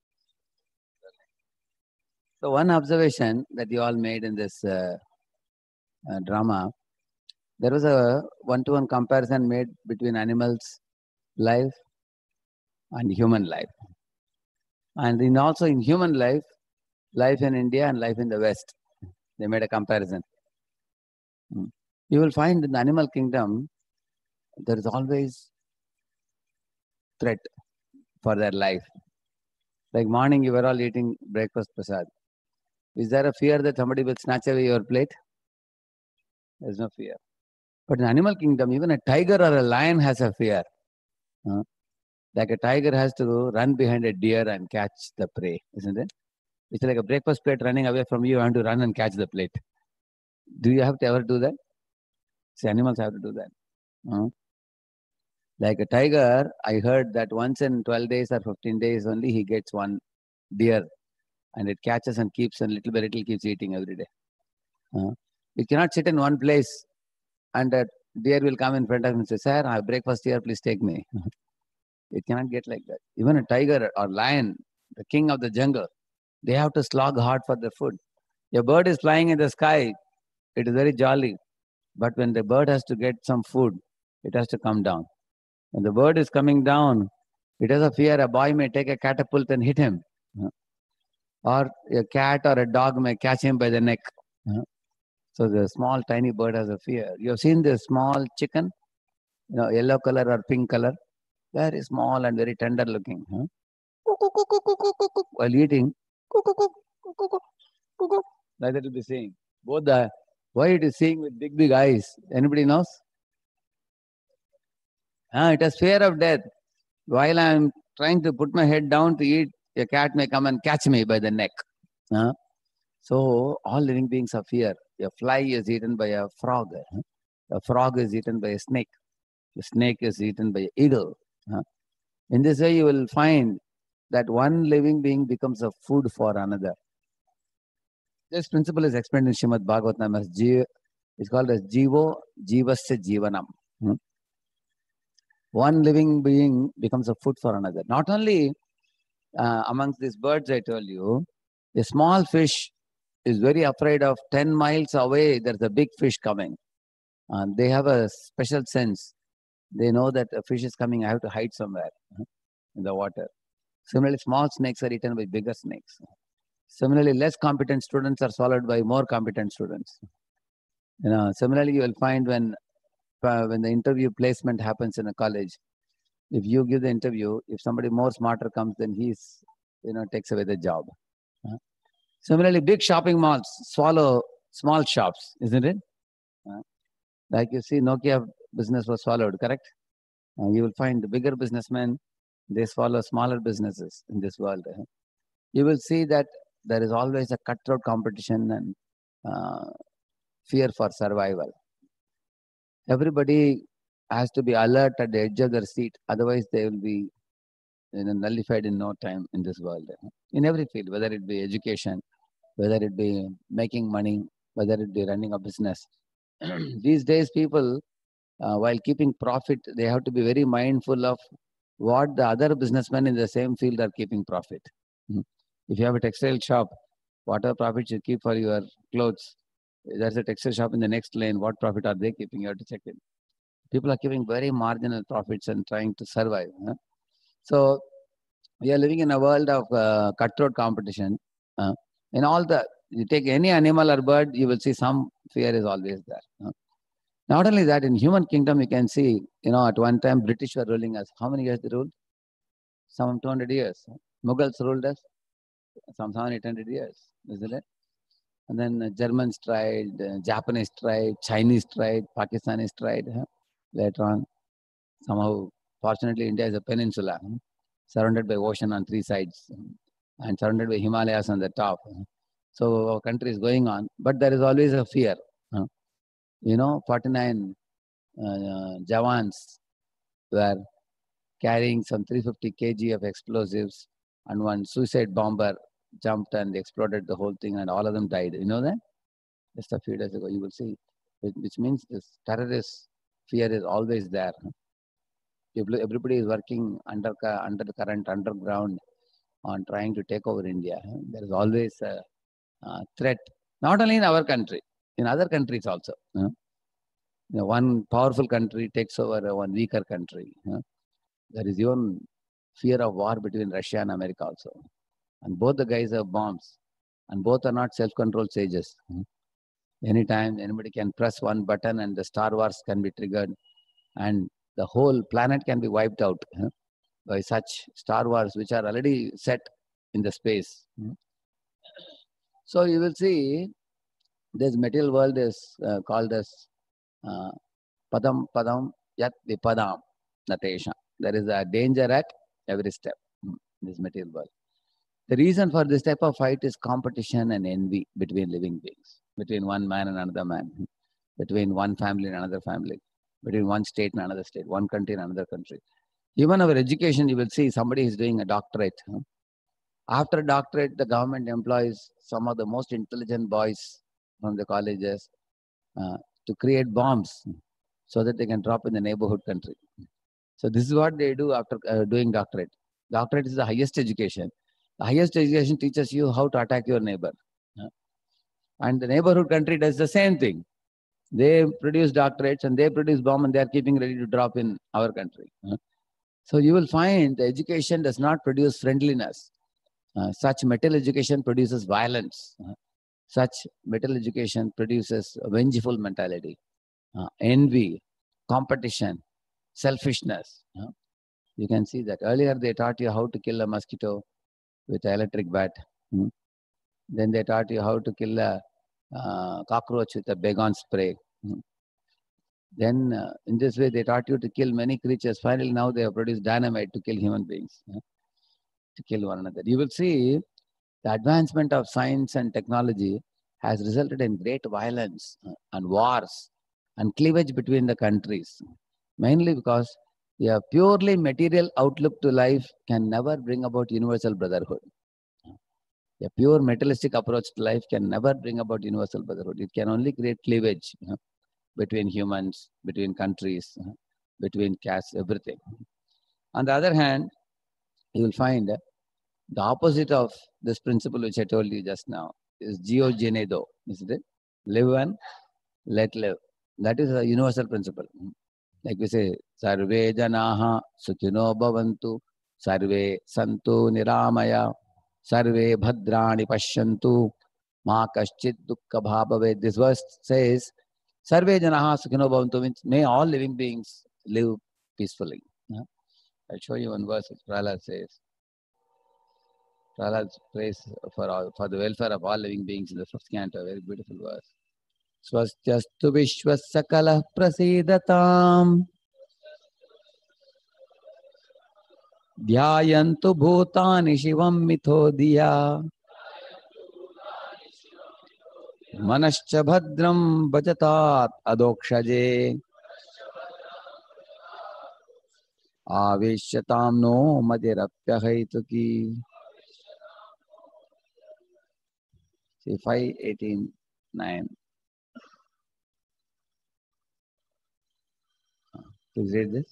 A: So one observation that you all made in this uh, uh, drama, there was a one-to-one comparison made between animals' life and human life. And in also in human life, life in India and life in the West, they made a comparison. Mm. You will find in the animal kingdom, there is always threat for their life. Like morning, you were all eating breakfast prasad. Is there a fear that somebody will snatch away your plate? There's no fear. But in animal kingdom, even a tiger or a lion has a fear. Uh, like a tiger has to run behind a deer and catch the prey, isn't it? It's like a breakfast plate running away from you, you have to run and catch the plate. Do you have to ever do that? See, animals have to do that. Uh, like a tiger, I heard that once in twelve days or fifteen days only he gets one deer and it catches and keeps and little by little keeps eating every day. Uh, you cannot sit in one place and a deer will come in front of him and say, sir, I have breakfast here, please take me. It cannot get like that. Even a tiger or lion, the king of the jungle, they have to slog hard for their food. A bird is flying in the sky, it is very jolly. But when the bird has to get some food, it has to come down. When the bird is coming down, it has a fear a boy may take a catapult and hit him. Uh, Or a cat or a dog may catch him by the neck. Uh, So the small tiny bird has a fear. You have seen the small chicken, you know, yellow color or pink color, very small and very tender looking. Huh? While eating, like that will be saying. Both the why it is seeing with big big eyes. Anybody knows? Ah, it has fear of death. While I am trying to put my head down to eat, a cat may come and catch me by the neck. Huh? So all living beings have fear. A fly is eaten by a frog. Huh? A frog is eaten by a snake. The snake is eaten by an eagle. Huh? In this way, you will find that one living being becomes a food for another. This principle is explained in Srimad Bhagavatam as Jiva. It's called as Jivo Jivasya Jivanam. Hmm? One living being becomes a food for another. Not only uh, amongst these birds I told you, a small fish is very afraid of ten miles away, there's a big fish coming. Uh, they have a special sense. They know that a fish is coming, I have to hide somewhere uh, in the water. Similarly, small snakes are eaten by bigger snakes. Similarly, less competent students are swallowed by more competent students. You know, similarly, you will find when uh, when the interview placement happens in a college, if you give the interview, if somebody more smarter comes, then he's, you know, takes away the job. Uh, similarly, big shopping malls swallow small shops, isn't it? Uh, like you see, Nokia business was swallowed, correct? Uh, you will find the bigger businessmen, they swallow smaller businesses in this world. Uh, you will see that there is always a cutthroat competition and uh, fear for survival. Everybody has to be alert at the edge of their seat, otherwise they will be, you know, nullified in no time in this world. In every field, whether it be education, whether it be making money, whether it be running a business. These days, people, uh, while keeping profit, they have to be very mindful of what the other businessmen in the same field are keeping profit. Mhm. If you have a textile shop, whatever profit you keep for your clothes, there's a textile shop in the next lane. What profit are they keeping? You have to check it. People are keeping very marginal profits and trying to survive. Huh? So we are living in a world of uh, cutthroat competition. Uh, in all the, you take any animal or bird, you will see some fear is always there. Uh, not only that, in human kingdom, you can see, you know, at one time British were ruling us. How many years they ruled? Some two hundred years. Mughals ruled us. Some seven, eight hundred years, isn't it? And then uh, Germans tried, uh, Japanese tried, Chinese tried, Pakistanis tried. Huh? Later on, somehow, fortunately, India is a peninsula, huh? Surrounded by ocean on three sides, and surrounded by Himalayas on the top. So our country is going on, but there is always a fear. Huh? You know, forty-nine uh, Jawans were carrying some three hundred fifty kilograms of explosives, and one suicide bomber jumped and exploded the whole thing, and all of them died. You know that? Just a few days ago, you will see, which means this terrorist fear is always there. Everybody is working under, under the current, underground, on trying to take over India. There is always a, a threat, not only in our country, in other countries also. You know, one powerful country takes over one weaker country. There is even fear of war between Russia and America also. And both the guys have bombs, and both are not self-controlled sages. Anytime anybody can press one button and the Star Wars can be triggered, and the whole planet can be wiped out huh, by such Star Wars, which are already set in the space. So you will see this material world is uh, called as uh, Padam Padam Yat Vipadam Natesha. There is a danger at every step in this material world. The reason for this type of fight is competition and envy between living beings, between one man and another man, between one family and another family, between one state and another state, one country and another country. Even our education, you will see somebody is doing a doctorate. After doctorate, the government employs some of the most intelligent boys from the colleges uh, to create bombs so that they can drop in the neighborhood country. So this is what they do after uh, doing doctorate. Doctorate is the highest education. The highest education teaches you how to attack your neighbor. And the neighborhood country does the same thing. They produce doctorates and they produce bomb and they are keeping ready to drop in our country. So you will find the education does not produce friendliness. Uh, such metal education produces violence. Uh, such metal education produces a vengeful mentality, uh, envy, competition, selfishness. Uh, you can see that. Earlier they taught you how to kill a mosquito with an electric bat. Hmm. Then they taught you how to kill a uh, cockroach with a Baygon spray. Hmm. Then uh, in this way they taught you to kill many creatures. Finally now they have produced dynamite to kill human beings, uh, to kill one another. You will see the advancement of science and technology has resulted in great violence uh, and wars and cleavage between the countries. Mainly because a purely material outlook to life can never bring about universal brotherhood. A pure materialistic approach to life can never bring about universal brotherhood. It can only create cleavage you know, between humans, between countries, you know, between castes, everything. On the other hand, you will find the opposite of this principle which I told you just now is Geo Genedo, isn't it? Live and let live. That is a universal principle. Like we say, Sarve Janaha Sukhino Bhavantu, Sarve Santu Niramaya, Sarve Bhadrani Pashyantu, Ma Kaschit Dukkha Bhavave. This verse says, Sarve Janaha Sukhino Bhavantu means may all living beings live peacefully. Yeah? I'll show you one verse which Prahlad says. Prahlad prays for, all, for the welfare of all living beings in the fifth canto, a very beautiful verse. Swastyastu Vishwasakala Prasidatam Dhyayantu Bhutani Shivam Mithodhiya Manascha Bhadram Bhajatat Adokshaje Avishyatam No Madirapya Haituki. See, five eighteen nine. Please read this.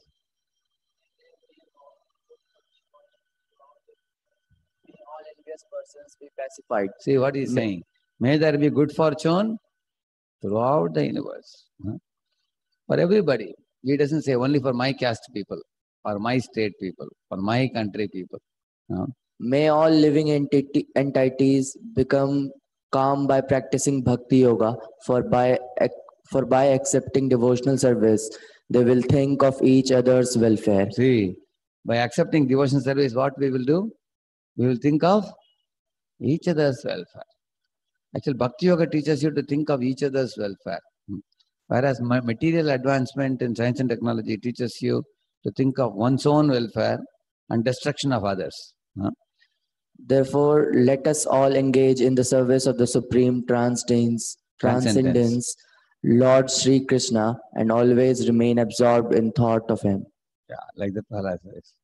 N: All envious persons be pacified.
A: See what he's saying. May there be good fortune throughout the universe. Huh? For everybody. He doesn't say only for my caste people, or my state people, or my country people. Huh?
N: May all living entity, entities become calm by practicing bhakti yoga, for by, for by accepting devotional service, they will think of each other's welfare.
A: See, by accepting devotional service, what we will do? We will think of each other's welfare. Actually, Bhakti Yoga teaches you to think of each other's welfare. Whereas material advancement in science and technology teaches you to think of one's own welfare and destruction of others. Huh?
N: Therefore, let us all engage in the service of the Supreme Transcendence, Transcendence, Lord Sri Krishna, and always remain absorbed in thought of him.
A: Yeah, like the Prahlad says.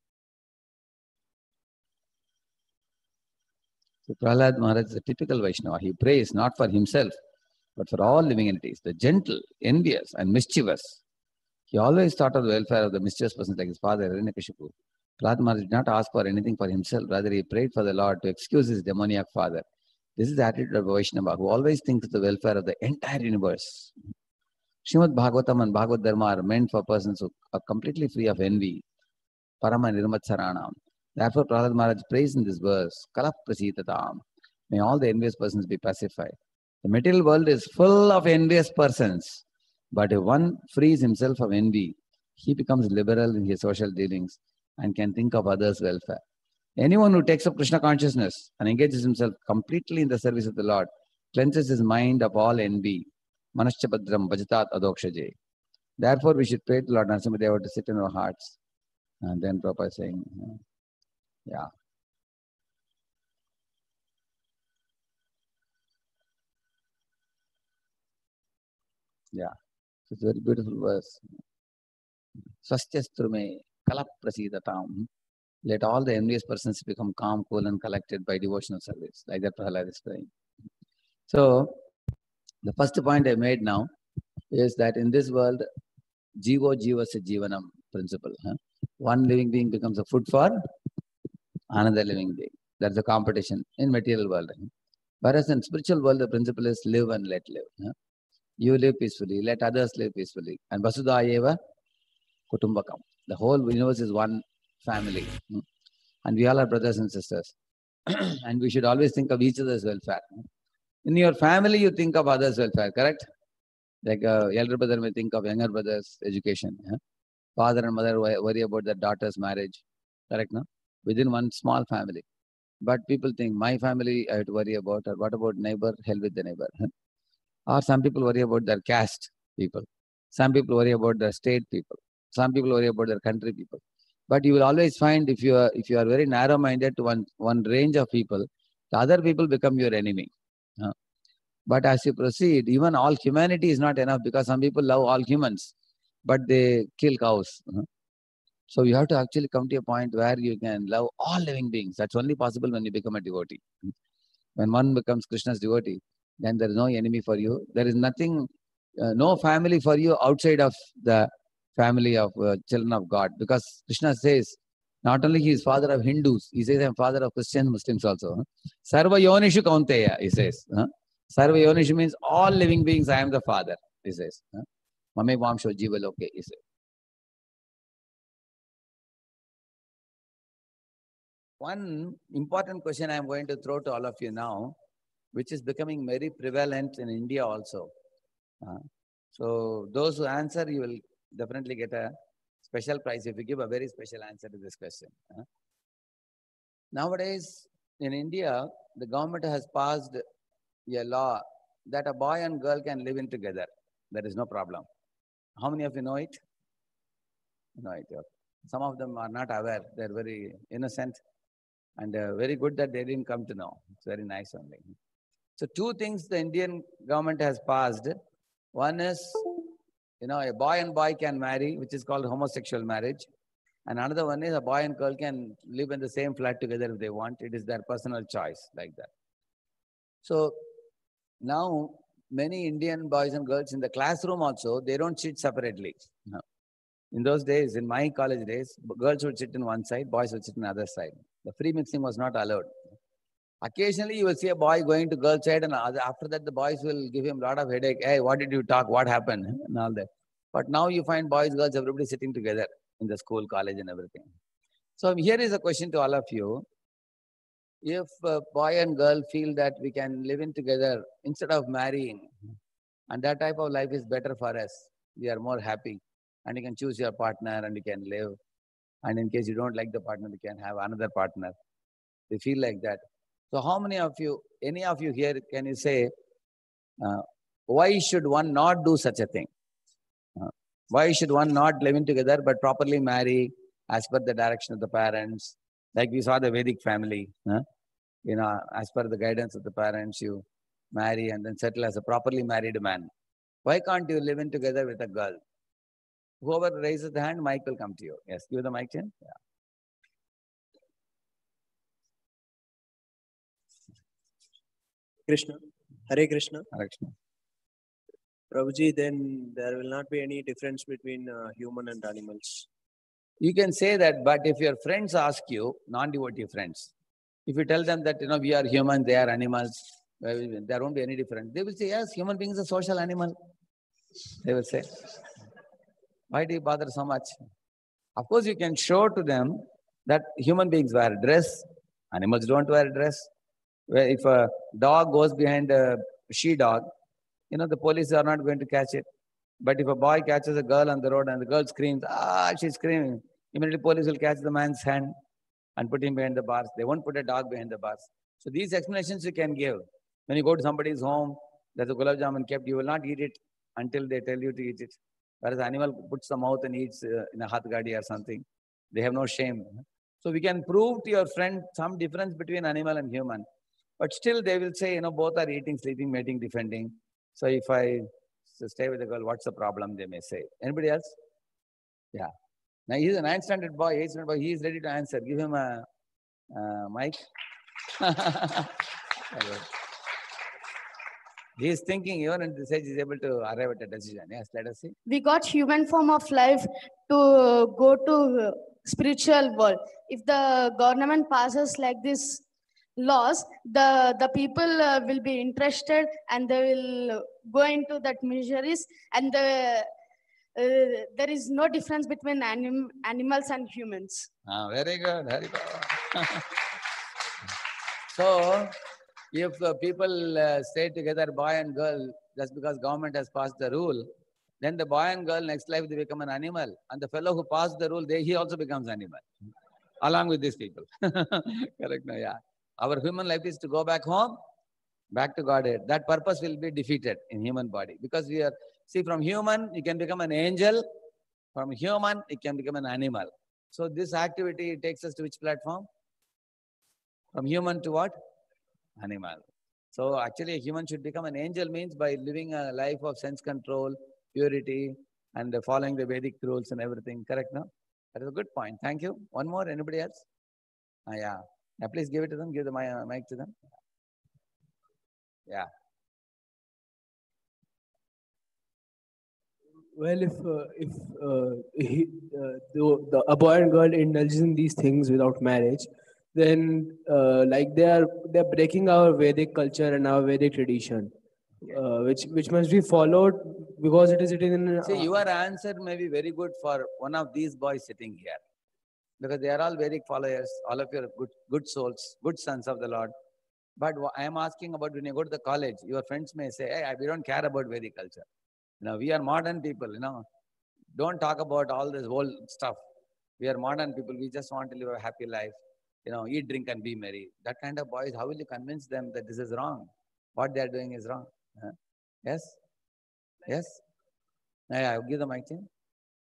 A: So Prahlad Maharaj is a typical Vaishnava. He prays not for himself, but for all living entities, the gentle, envious, and mischievous. He always thought of the welfare of the mischievous persons like his father, Hiranyakashipu. Prahlad Maharaj did not ask for anything for himself, rather he prayed for the Lord to excuse his demoniac father. This is the attitude of a Vaishnava who always thinks of the welfare of the entire universe. Srimad Bhagavatam and Bhagavad Dharma are meant for persons who are completely free of envy. Parama Nirmatsaranam. Therefore, Prahlad Maharaj prays in this verse, Kala Prasitatam. May all the envious persons be pacified. The material world is full of envious persons. But if one frees himself of envy, he becomes liberal in his social dealings and can think of others' welfare. Anyone who takes up Krishna consciousness and engages himself completely in the service of the Lord cleanses his mind of all envy. Manaschapadram bhajatat adokshaje. Therefore, we should pray to Lord Narasimhadeva to sit in our hearts. And then Prabhupada is saying, yeah. Yeah. It's a very beautiful verse. Swastyastrume kalaprasidatam. Let all the envious persons become calm, cool, and collected by devotional service, like that Prahlad is praying. So, the first point I made now is that in this world, Jivo Jivasya Jivanam principle. Huh? One living being becomes a food for another living being. That's the competition in material world. Huh? Whereas in spiritual world, the principle is live and let live. Huh? You live peacefully, let others live peacefully. And Vasudha Eva Kutumbakam. The whole universe is one family. Hmm? And we all are brothers and sisters. And we should always think of each other's welfare. In your family, you think of others' welfare, correct? Like uh, elder brother may think of younger brother's education. Huh? Father and mother worry about their daughter's marriage, correct? No? Within one small family. But people think, my family I have to worry about, or what about neighbor? Hell with the neighbor. Huh? Or some people worry about their caste people. Some people worry about their state people. Some people worry about their country people. But you will always find if you are if you are very narrow-minded to one, one range of people, the other people become your enemy. Huh? But as you proceed, even all humanity is not enough because some people love all humans, but they kill cows. Huh? So you have to actually come to a point where you can love all living beings. That's only possible when you become a devotee. When one becomes Krishna's devotee, then there is no enemy for you. There is nothing, uh, no family for you outside of the family of uh, children of God. Because Krishna says, not only he is father of Hindus, he says I am father of Christian Muslims also. Huh? Sarva yonishu kaunteya, he says. Huh? Sarva yonishu means all living beings, I am the father, he says. Huh? Mame vamsho jiva loke, he says. One important question I am going to throw to all of you now, which is becoming very prevalent in India also. Uh, so those who answer, you will definitely get a special prize if you give a very special answer to this question. Uh, nowadays, in India, the government has passed a law that a boy and girl can live in together. There is no problem. How many of you know it? Know it. Okay. Some of them are not aware. They are very innocent and uh, very good that they didn't come to know. It's very nice only. So two things the Indian government has passed. One is, you know, a boy and boy can marry, which is called homosexual marriage. And another one is a boy and girl can live in the same flat together if they want. It is their personal choice, like that. So now many Indian boys and girls in the classroom also, they don't sit separately. No. In those days, in my college days, girls would sit in one side, boys would sit on the other side. The free mixing was not allowed. Occasionally, you will see a boy going to girl's side, and after that, the boys will give him a lot of headache. Hey, what did you talk? What happened? And all that. But now you find boys, girls, everybody sitting together in the school, college, and everything. So here is a question to all of you. If a boy and girl feel that we can live in together instead of marrying, and that type of life is better for us, we are more happy, and you can choose your partner and you can live. And in case you don't like the partner, you can have another partner. We feel like that. So how many of you, any of you here, can you say, uh, why should one not do such a thing? Uh, why should one not live in together but properly marry as per the direction of the parents? Like we saw the Vedic family, huh? You know, as per the guidance of the parents, you marry and then settle as a properly married man. Why can't you live in together with a girl? Whoever raises the hand, mic will come to you. Yes, give the mic, Chin. Yeah.
J: Krishna. Hare Krishna.
A: Hare Krishna.
J: Prabhuji, then there will not be any difference between uh, human and animals.
A: You can say that, but if your friends ask you, non-devotee friends, if you tell them that, you know, we are humans, they are animals, there won't be any difference. They will say, yes, human being is a social animal. They will say, why do you bother so much? Of course, you can show to them that human beings wear dress, animals don't wear dress. If a dog goes behind a she-dog, you know, the police are not going to catch it. But if a boy catches a girl on the road and the girl screams, ah, she's screaming, immediately police will catch the man's hand and put him behind the bars. They won't put a dog behind the bars. So these explanations you can give. When you go to somebody's home, there's a gulab jamun kept, you will not eat it until they tell you to eat it. Whereas the animal puts the mouth and eats uh, in a hath gadi or something. They have no shame. So we can prove to your friend some difference between animal and human. But still they will say, you know, both are eating, sleeping, mating, defending. So if I stay with the girl, what's the problem, they may say. Anybody else? Yeah. Now he's a ninth standard boy, eighth standard boy. He is ready to answer. Give him a, a mic. He is thinking even at this age he is able to arrive at a decision. Yes, let us see.
O: We got human form of life to go to spiritual world. If the government passes like this laws, the, the people uh, will be interested and they will go into that miseries, and the, uh, there is no difference between anim animals and humans.
A: Ah, very good. Very good. So, if uh, people uh, stay together, boy and girl, just because government has passed the rule, then the boy and girl next life they become an animal, and the fellow who passed the rule, they, he also becomes animal, along with these people. Correct? No, yeah. Our human life is to go back home, back to Godhead. That purpose will be defeated in human body because we are, see, from human you can become an angel, from human you can become an animal. So this activity takes us to which platform? From human to what? Animal. So actually a human should become an angel means by living a life of sense control, purity, and following the Vedic rules and everything. Correct, no? That is a good point. Thank you. One more, anybody else? Ah, yeah. Yeah, please give it to them. Give the mic to them. Yeah.
J: Well, if uh, if uh, he, uh, the, the a boy and girl indulges in these things without marriage, then uh, like they are they are breaking our Vedic culture and our Vedic tradition, uh, which which must be followed because it is it is in. Uh,
A: See, your answer may be very good for one of these boys sitting here, because they are all Vedic followers. All of you are good good souls, good sons of the Lord. But I am asking about when you go to the college, your friends may say, "Hey, we don't care about Vedic culture. You know, we are modern people. You know, don't talk about all this old stuff. We are modern people. We just want to live a happy life. You know, eat, drink, and be merry." That kind of boys, how will you convince them that this is wrong? What they are doing is wrong. Huh? Yes? Yes? Yeah, I'll give the mic to you.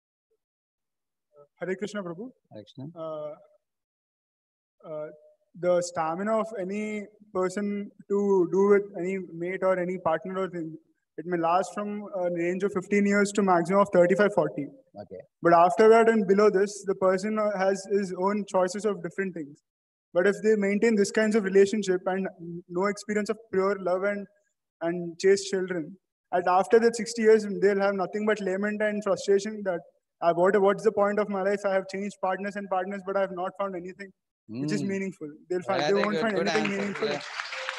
P: Hare Krishna, Prabhu.
A: Hare Krishna.
P: Uh, uh, the stamina of any person to do with any mate or any partner or thing, it may last from a range of fifteen years to maximum of thirty-five, forty.
A: Okay.
P: But after that and below this, the person has his own choices of different things. But if they maintain this kinds of relationship and no experience of pure love and, and chase children, and after that sixty years, they'll have nothing but lament and frustration that Uh, what, what's the point of my life? I have changed partners and partners, but I have not found anything which is
A: Hmm.
P: meaningful. They'll find, they
A: Very
P: won't
A: good,
P: find
A: good
P: anything
A: answer.
P: meaningful.
A: Yeah.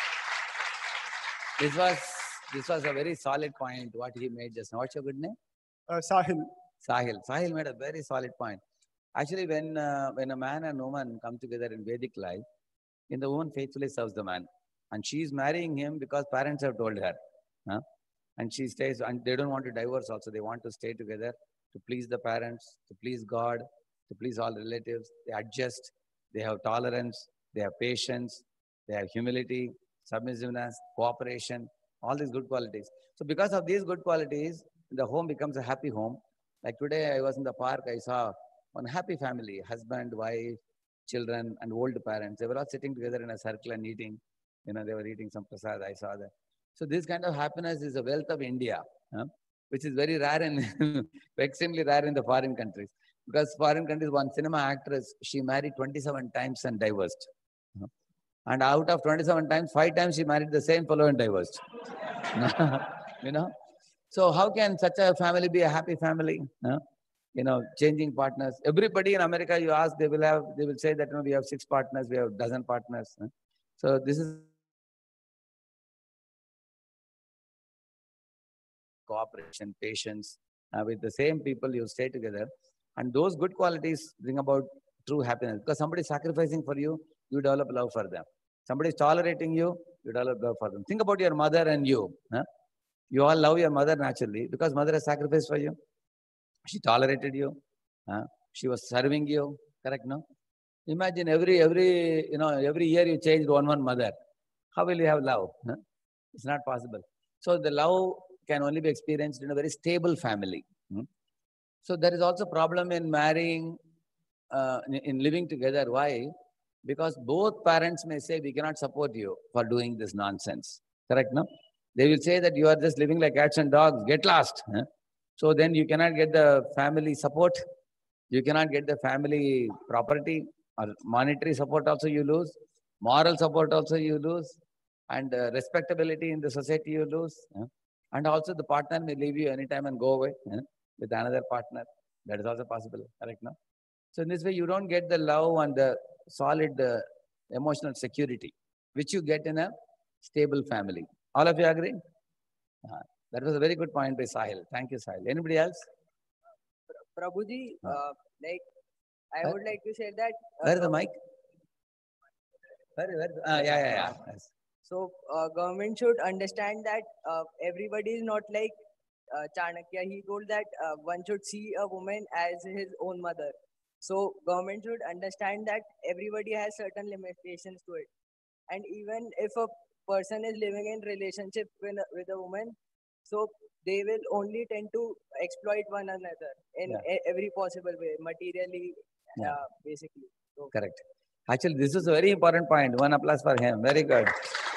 A: This was this was a very solid point. What he made just now. What's your good name?
P: Uh, Sahil.
A: Sahil. Sahil made a very solid point. Actually, when uh, when a man and woman come together in Vedic life, in the woman faithfully serves the man, and she is marrying him because parents have told her, huh? And she stays, and they don't want to divorce. Also, they want to stay together to please the parents, to please God, to please all relatives. They adjust. They have tolerance. They have patience. They have humility, submissiveness, cooperation, all these good qualities. So because of these good qualities, the home becomes a happy home. Like today, I was in the park, I saw one happy family, husband, wife, children, and old parents. They were all sitting together in a circle and eating. You know, they were eating some prasad, I saw that. So this kind of happiness is a wealth of India, huh? Which is very rare and extremely rare in the foreign countries. Because foreign countries, one cinema actress, she married twenty-seven times and divorced. huh? And out of twenty-seven times, five times she married the same fellow and divorced. You know? So how can such a family be a happy family? huh? You know, changing partners. Everybody in America, you ask, they will have, they will say that, you know, we have six partners, we have a dozen partners. huh? So this is cooperation, patience. Uh, with the same people, you stay together. And those good qualities bring about true happiness. Because somebody is sacrificing for you, you develop love for them. Somebody is tolerating you, you develop love for them. Think about your mother and you. Huh? You all love your mother naturally because mother has sacrificed for you. She tolerated you. Huh? She was serving you. Correct, no? Imagine every, every, you know, every year you change one, one mother. How will you have love? Huh? It's not possible. So the love can only be experienced in a very stable family. Hmm? So there is also problem in marrying, uh, in, in living together. Why? Because both parents may say, we cannot support you for doing this nonsense. Correct, no? They will say that you are just living like cats and dogs. Get lost. Huh? So then you cannot get the family support. You cannot get the family property or monetary support also you lose. Moral support also you lose. And uh, respectability in the society you lose. huh? And also the partner may leave you anytime and go away huh, with another partner. That is also possible. Correct, no? So in this way, you don't get the love and the solid uh, emotional security, which you get in a stable family. All of you agree? Uh, that was a very good point by Sahil. Thank you, Sahil. Anybody else?
Q: Prabhuji,
A: Uh,
Q: uh, like I
A: Where-
Q: would like to say that. Uh,
A: Where is the mic? Where, where, uh, yeah, yeah, yeah. Yes.
Q: So uh, government should understand that uh, everybody is not like uh, Chanakya. He told that uh, one should see a woman as his own mother. So government should understand that everybody has certain limitations to it. And even if a person is living in relationship with a, with a woman, so they will only tend to exploit one another in
A: Yeah.
Q: e- every possible way, materially,
A: Yeah.
Q: uh, basically. So,
A: Correct. Actually, this is a very important point. One applause for him. Very good.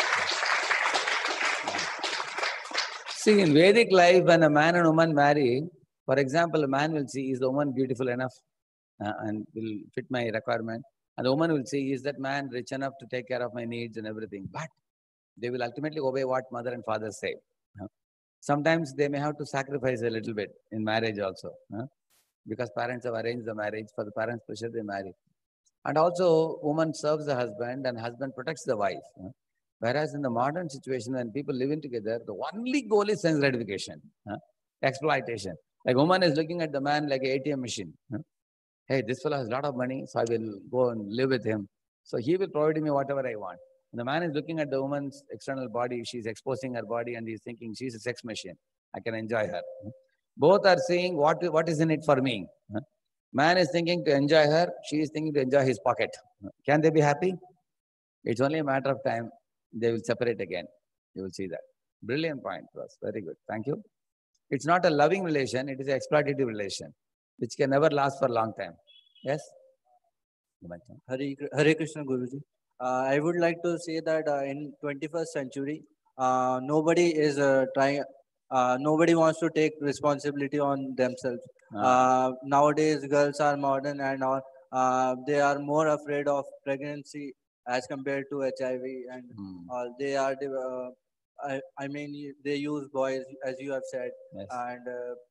A: See, in Vedic life, when a man and woman marry, for example, a man will see, is the woman beautiful enough uh, and will fit my requirement? And the woman will see, is that man rich enough to take care of my needs and everything? But they will ultimately obey what mother and father say. huh? Sometimes they may have to sacrifice a little bit in marriage also. huh? Because parents have arranged the marriage, for the parents' pressure, they marry. And also, woman serves the husband and husband protects the wife. huh? Whereas in the modern situation, when people living together, the only goal is sense gratification, huh? exploitation. Like woman is looking at the man like an A T M machine. huh? Hey, this fellow has a lot of money, so I will go and live with him. So he will provide me whatever I want. And the man is looking at the woman's external body. She's exposing her body and he's thinking she's a sex machine. I can enjoy her. huh? Both are saying what, what is in it for me. huh? Man is thinking to enjoy her. She is thinking to enjoy his pocket. Can they be happy? It's only a matter of time. They will separate again. You will see that. Brilliant point, was very good. Thank you. It's not a loving relation. It is an exploitative relation, which can never last for a long time. Yes?
R: Hare, Hare Krishna Guruji. Uh, I would like to say that uh, in twenty-first century, uh, nobody is uh, trying, uh, nobody wants to take responsibility on themselves. Uh, nowadays, girls are modern and all, uh, they are more afraid of pregnancy as compared to H I V and all. They are, the, uh, I, I mean, they use boys, as you have said,
A: Yes.
R: and uh,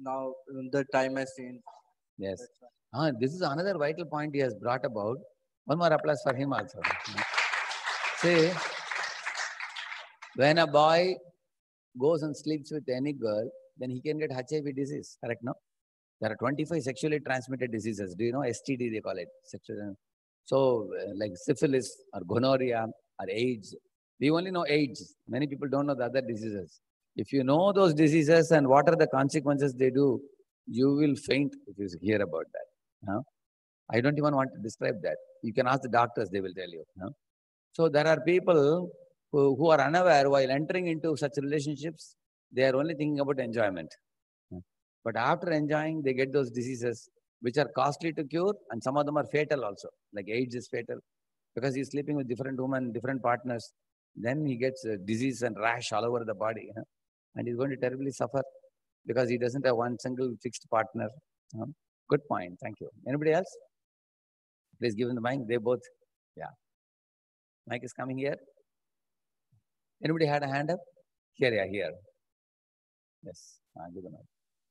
R: now the time has changed.
A: Yes. Ah, this is another vital point he has brought about. One more applause for him also. See, when a boy goes and sleeps with any girl, then he can get H I V disease, correct, no? There are twenty-five sexually transmitted diseases. Do you know S T D, they call it? Sexual. So, uh, like syphilis or gonorrhea or AIDS. We only know AIDS. Many people don't know the other diseases. If you know those diseases and what are the consequences they do, you will faint if you hear about that. Huh? I don't even want to describe that. You can ask the doctors, they will tell you. Huh? So there are people who, who are unaware while entering into such relationships, they are only thinking about enjoyment. But after enjoying, they get those diseases which are costly to cure, and some of them are fatal also. Like AIDS is fatal because he's sleeping with different women, different partners. Then he gets a disease and rash all over the body. You know? And he's going to terribly suffer because he doesn't have one single fixed partner. You know? Good point. Thank you. Anybody else? Please give him the mic. They both. Yeah. Mic is coming here. Anybody had a hand up? Here, yeah, here. Yes. Ah, give the mic.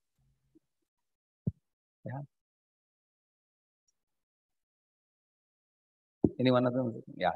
A: Yeah. Any one of them? Yeah.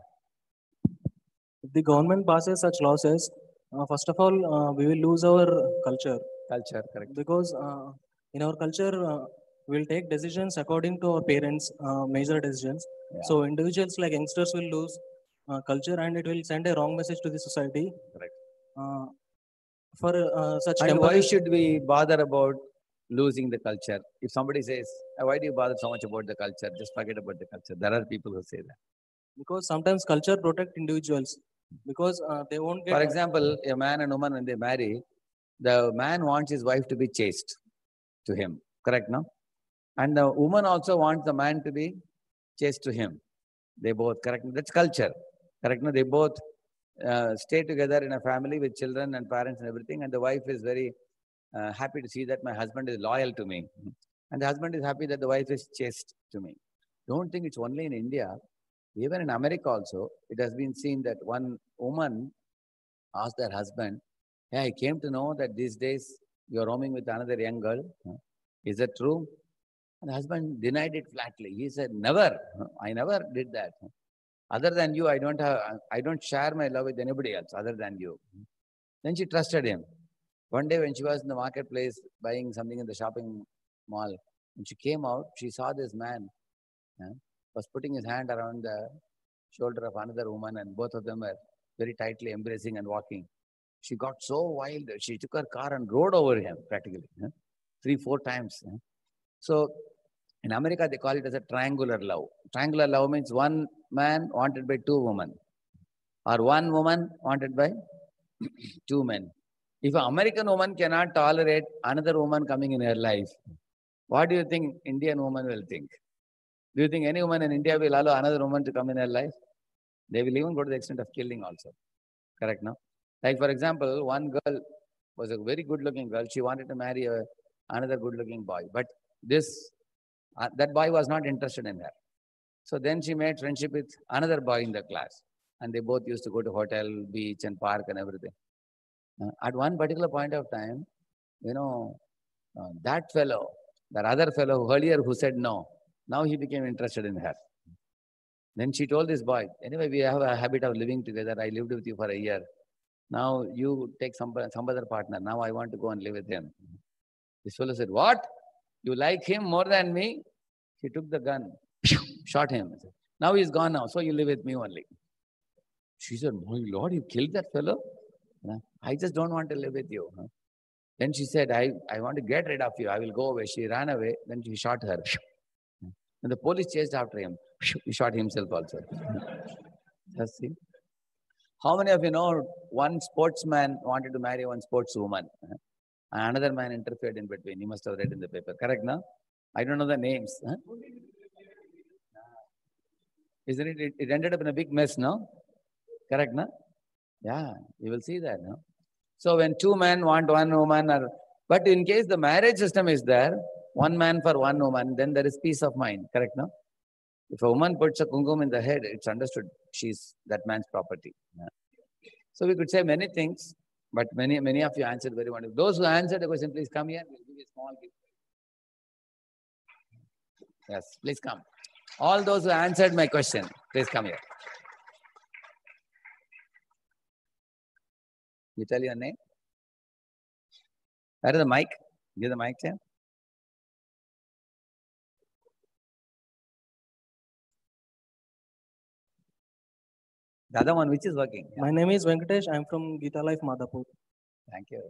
S: If the government passes such laws, as, uh, first of all, uh, we will lose our culture.
A: Culture, correct.
S: Because uh, in our culture, uh, we'll take decisions according to our parents' uh, major decisions.
A: Yeah.
S: So individuals like youngsters will lose uh, culture, and it will send a wrong message to the society.
A: Correct.
S: Uh, for uh, such
A: And why
S: temporary-
A: should we bother about losing the culture? If somebody says, why do you bother so much about the culture? Just forget about the culture. There are people who say that.
S: Because sometimes culture protect individuals because uh, they won't get.
A: For example, a man and woman, when they marry, the man wants his wife to be chaste to him. Correct, no? And the woman also wants the man to be chaste to him. They both, correct? That's culture. Correct, no? They both uh, stay together in a family with children and parents and everything. And the wife is very uh, happy to see that my husband is loyal to me. And the husband is happy that the wife is chaste to me. Don't think it's only in India. Even in America also, it has been seen that one woman asked her husband, hey, I came to know that these days you're roaming with another young girl. Is that true? And the husband denied it flatly. He said, never. I never did that. Other than you, I don't have, I don't share my love with anybody else other than you. Then she trusted him. One day when she was in the marketplace buying something in the shopping mall, when she came out, she saw this man uh, was putting his hand around the shoulder of another woman, and both of them were very tightly embracing and walking. She got so wild, she took her car and rode over him practically, uh, three, four times. Uh. So in America, they call it as a triangular love. Triangular love means one man wanted by two women, or one woman wanted by two men. If an American woman cannot tolerate another woman coming in her life, what do you think Indian woman will think? Do you think any woman in India will allow another woman to come in her life? They will even go to the extent of killing also. Correct, no? Like for example, one girl was a very good-looking girl. She wanted to marry a, another good-looking boy. But this, uh, that boy was not interested in her. So then she made friendship with another boy in the class. And they both used to go to hotel, beach and park and everything. Uh, at one particular point of time, you know, uh, that fellow, that other fellow earlier who said no, now he became interested in her. Then she told this boy, anyway, we have a habit of living together. I lived with you for a year. Now you take some, some other partner. Now I want to go and live with him. This fellow said, what? You like him more than me? He took the gun, shot him. Now he's gone now, so you live with me only. She said, my Lord, you killed that fellow? I just don't want to live with you. Then she said, I, I want to get rid of you. I will go away. She ran away. Then he shot her. And the police chased after him. He shot himself also. Just see. How many of you know one sportsman wanted to marry one sportswoman? Another man interfered in between. You must have read in the paper. Correct, no? I don't know the names. Huh? Isn't it? It ended up in a big mess, no? Correct, no? Yeah, you will see that, no? So when two men want one woman, or but in case the marriage system is there, one man for one woman, then there is peace of mind. Correct, no? If a woman puts a kumkum in the head, it's understood she's that man's property. Yeah. So we could say many things, But many, many of you answered very wonderful. Those who answered the question, please come here. We'll give you a small gift. Yes, please come. All those who answered my question, please come here. You tell your name. Where is the mic? Give the mic to him. The other one, which is working?
S: My name is Venkatesh. I'm from Gita Life, Madhapur.
A: Thank you.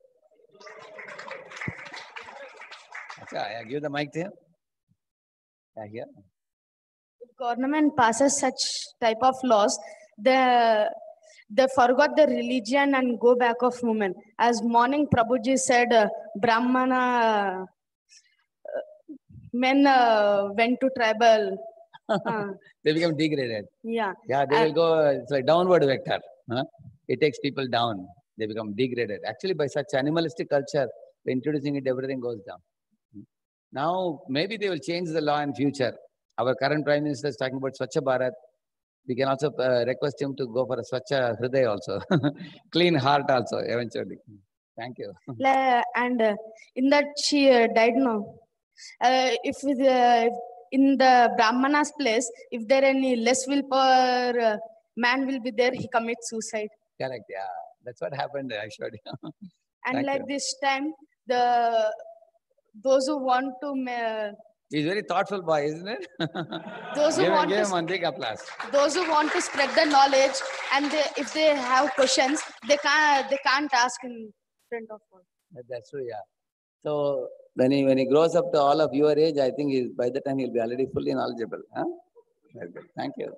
A: Acha, yeah, give the mic to him. Yeah, here.
O: If government passes such type of laws, they, they forgot the religion and go back of women. As morning Prabhuji said, uh, Brahmana uh, men uh, went to tribal. Uh,
A: They become degraded.
O: yeah.
A: Yeah, they will
O: And-
A: go, it's like downward vector. Huh? It takes people down. They become degraded. Actually, by such animalistic culture, by introducing it, everything goes down. Now, maybe they will change the law in future. Our current Prime Minister is talking about Swachha Bharat. We can also uh, request him to go for a Swachha Hriday also. Clean heart also, eventually. Thank you.
O: La- and uh, in that she uh, died now. Uh, if the, in the Brahmana's place, if there any less willpower uh, man will be there, he commits suicide.
A: Correct, yeah. That's what happened, I showed you.
O: And
A: Thank
O: like
A: you.
O: this time, the those who want to ma-
A: He's very thoughtful boy, isn't it?
O: Those who
A: give him,
O: want
A: give
O: to
A: him one big applause.
O: those who want to spread the knowledge, and they, if they have questions, they can't they can't ask in front of all.
A: That- That's true, yeah. So when he when he grows up to all of your age, I think he's, by the time he'll be already fully knowledgeable. Huh? Very good. Thank you.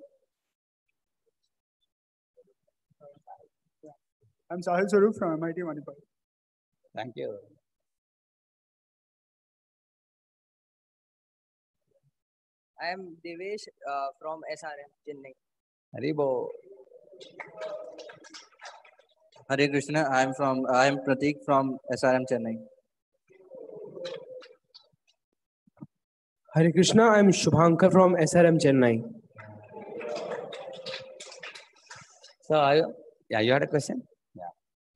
P: I'm Sahil Swaroop from M I T Manipal.
A: Thank you.
Q: I am Devesh uh, from S R M, Chennai.
A: Haribo.
R: Hare Krishna. I am from I am Pratik from S R M Chennai.
J: Hare Krishna, I'm Shubhankar from S R M Chennai.
A: So, are you, yeah, you had a question? Yeah.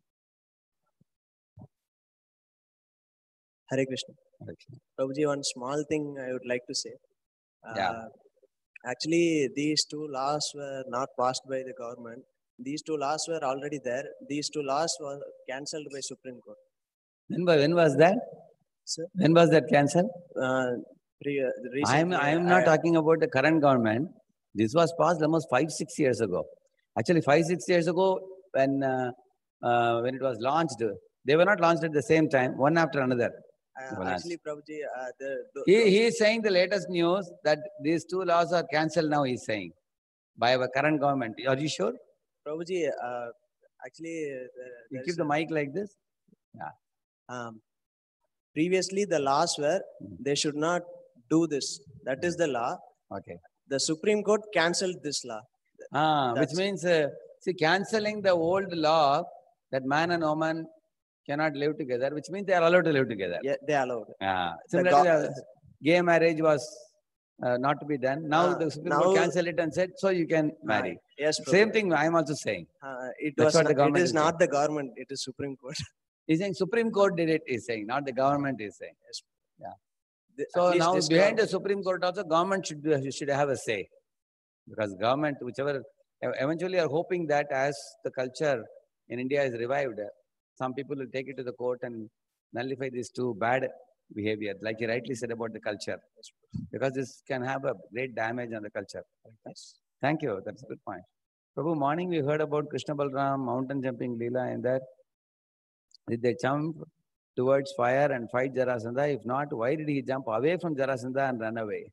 T: Hare Krishna.
A: Hare Krishna.
T: Prabhuji, one small thing I would like to say. Uh,
A: Yeah.
T: Actually, these two laws were not passed by the government. These two laws were already there. These two laws were cancelled by Supreme Court.
A: When, wa- when was that?
T: Sir?
A: When was that cancelled?
T: Uh, pre, uh,
A: I am
T: recently,
A: I am not
T: I-
A: talking about the current government. This was passed almost five six years ago. Actually, five six years ago, when uh, uh, when it was launched, they were not launched at the same time, one after another.
T: Uh,
A: They were launched.
T: actually, Prabhuji, uh, the, the,
A: He, he is saying the latest news that these two laws are cancelled now, he's saying, by our current government. Are you sure?
T: Prabhuji, uh, actually, uh, the,
A: You
T: there
A: keep
T: is
A: the
T: a-
A: mic like this? Yeah.
T: Um, previously, the laws were they should not do this. That is the law.
A: Okay.
T: The Supreme Court cancelled this law.
A: Ah, which
T: That's-
A: means, uh, see, cancelling the old law that man and woman cannot live together, which means they are allowed to live together.
T: Yeah, they allowed.
A: Ah,
T: The
A: similarly,
T: go-
A: the gay marriage was uh, not to be done. Now
T: Ah,
A: the Supreme Court
T: now-
A: cancelled it and said, so you can marry.
T: yes,
A: Same
T: Prabhu.
A: thing I am also saying.
T: Uh, it
A: That's
T: was
A: what
T: not,
A: the government
T: it is
A: is
T: not the government. It is Supreme Court.
A: He's saying Supreme Court did it, he's saying, not the government is saying. Yeah.
T: The- at
A: So
T: least
A: now
T: this
A: behind the
T: government-
A: Supreme Court also, government should be, should have a say. Because government, whichever, e- eventually are hoping that as the culture in India is revived, some people will take it to the court and nullify these two bad behavior, like you rightly said about the culture. Because this can have a great damage on the culture. Thank you, that's a good point. Prabhu, morning we heard about Krishna Balram, mountain jumping Leela, and that did they jump towards fire and fight Jarasandha? If not, why did he jump away from Jarasandha and run away?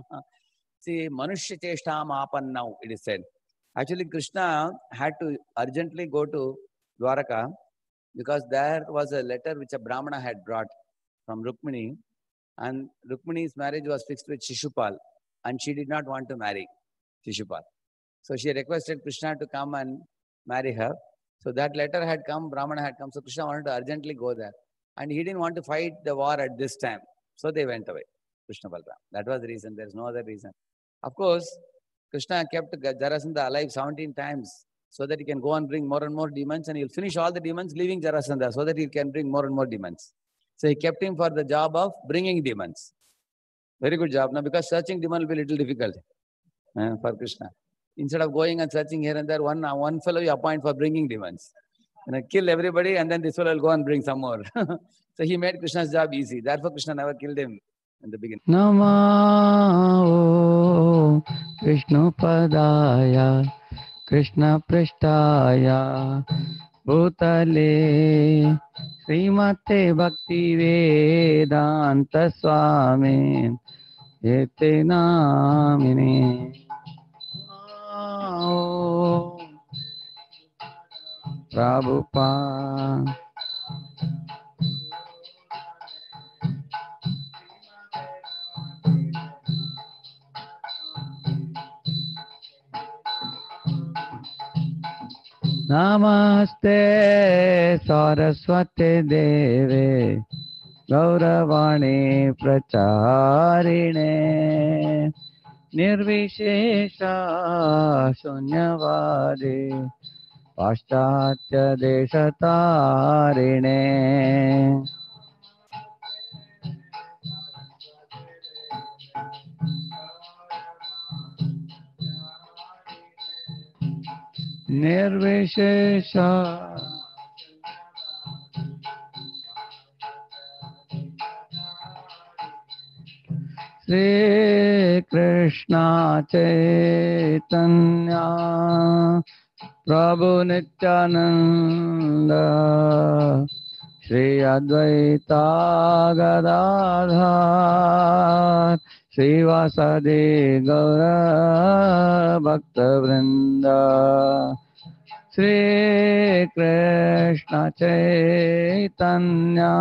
A: See, Manushya Cheshtam Apannau, it is said. Actually, Krishna had to urgently go to Dwaraka because there was a letter which a Brahmana had brought from Rukmini, and Rukmini's marriage was fixed with Shishupal, and she did not want to marry Shishupal. So she requested Krishna to come and marry her. So that letter had come, Brahmana had come, so Krishna wanted to urgently go there. And he didn't want to fight the war at this time. So they went away, Krishna Balram. That was the reason, there's no other reason. Of course, Krishna kept Jarasandha alive seventeen times. so that he can go and bring more and more demons, and he'll finish all the demons, leaving Jarasandha, so that he can bring more and more demons. So he kept him for the job of bringing demons. Very good job. Now, because searching demon will be a little difficult uh, for Krishna. Instead of going and searching here and there, one, one fellow you appoint for bringing demons. You know, kill everybody, and then this fellow will go and bring some more. So he made Krishna's job easy. Therefore, Krishna never killed him in the beginning.
U: Namo Krishna Padaya Krishna Prishtaya Bhutale Srimate Bhakti Vedanta Swami Ete Namine Prabhupada. Namaste Saraswate Deve Gauravani Pracharine Nirvishesha Shunyavadi Paschatya Deshatarine. Nirvishesha Sri Krishna Chaitanya Prabhu Nityananda Shri Advaita Gadadhar Shri Vasadi Gaura Bhakta Vrinda Shri Krishna Chaitanya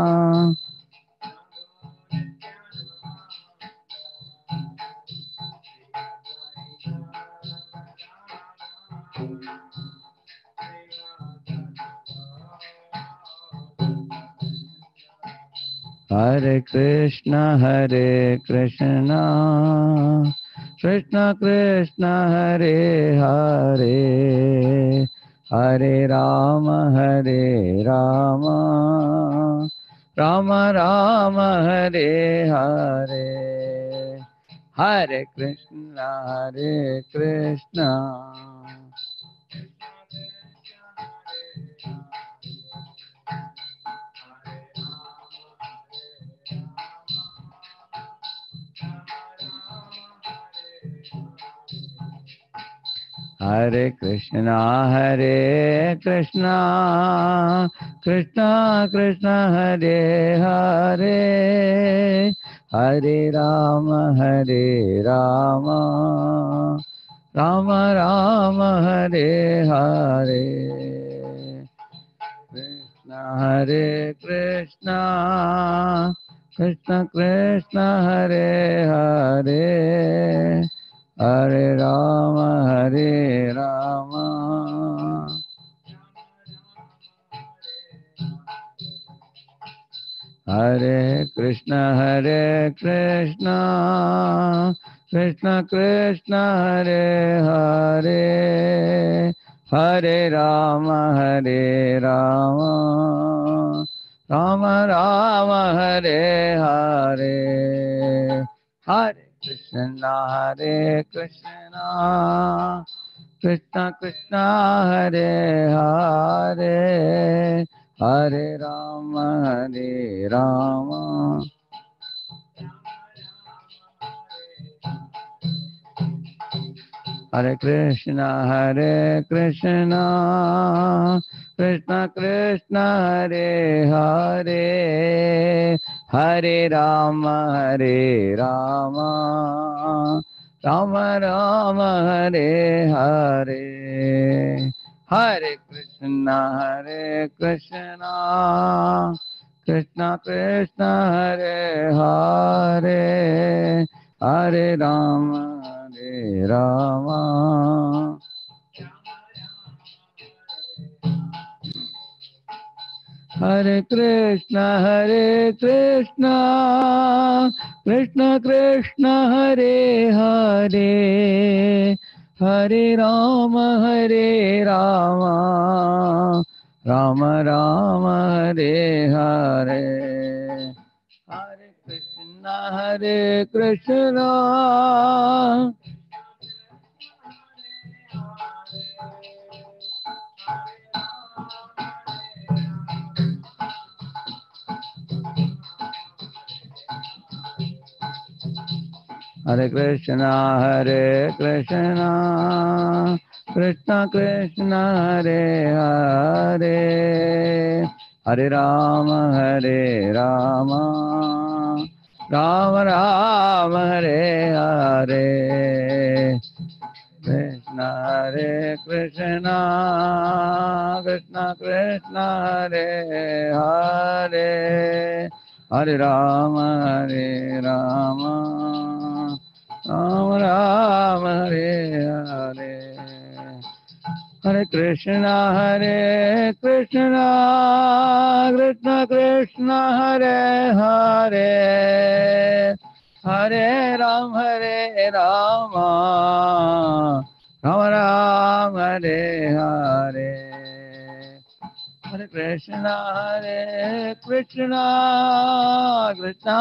U: Hare Krishna, Hare Krishna, Krishna Krishna, Hare Hare, Hare Rama, Hare Rama, Rama Rama, Hare Hare, Hare Krishna, Hare Krishna. Hare Krishna, Hare Krishna, Krishna Krishna, Hare Hare, Hare Rama, Hare Rama, Rama Rama, Hare Hare, Krishna Hare Krishna, Krishna Krishna, Hare Hare, Hare Rama, Hare Rama, Hare Krishna, Hare Krishna, Krishna Krishna, Hare Hare, Hare Rama, Hare Rama, Rama Rama, Hare Hare, Hare Krishna, Hare Krishna, Krishna Krishna, Hare Hare, Hare Rama, Hare Rama, Hare Krishna, Hare Krishna, Krishna Krishna, Hare Hare, Hare Rama, Hare Rama, Rama Rama, Hare Hare, Hare Krishna, Hare Krishna, Krishna Krishna, Hare Hare, Hare Rama, Hare Rama, Hare Krishna, Hare Krishna, Krishna Krishna, Hare Hare, Hare Rama, Hare Rama, Rama Rama, Hare Hare. Hare Krishna, Hare Krishna. Hare Krishna, Hare Krishna, Krishna Krishna, Hare Hare, Hare Rama, Hare Rama, Rama Rama, Hare Hare. Krishna, Hare Krishna, Krishna Krishna, Hare Hare, Hare Rama, Hare Rama, Rama Rama, Hare Hare. Hare Krishna, Hare Krishna, Krishna Krishna, Hare Hare, Hare Rama, Hare Rama, Rama Rama, Hare Hare. Hare Krishna, Hare Krishna, Krishna.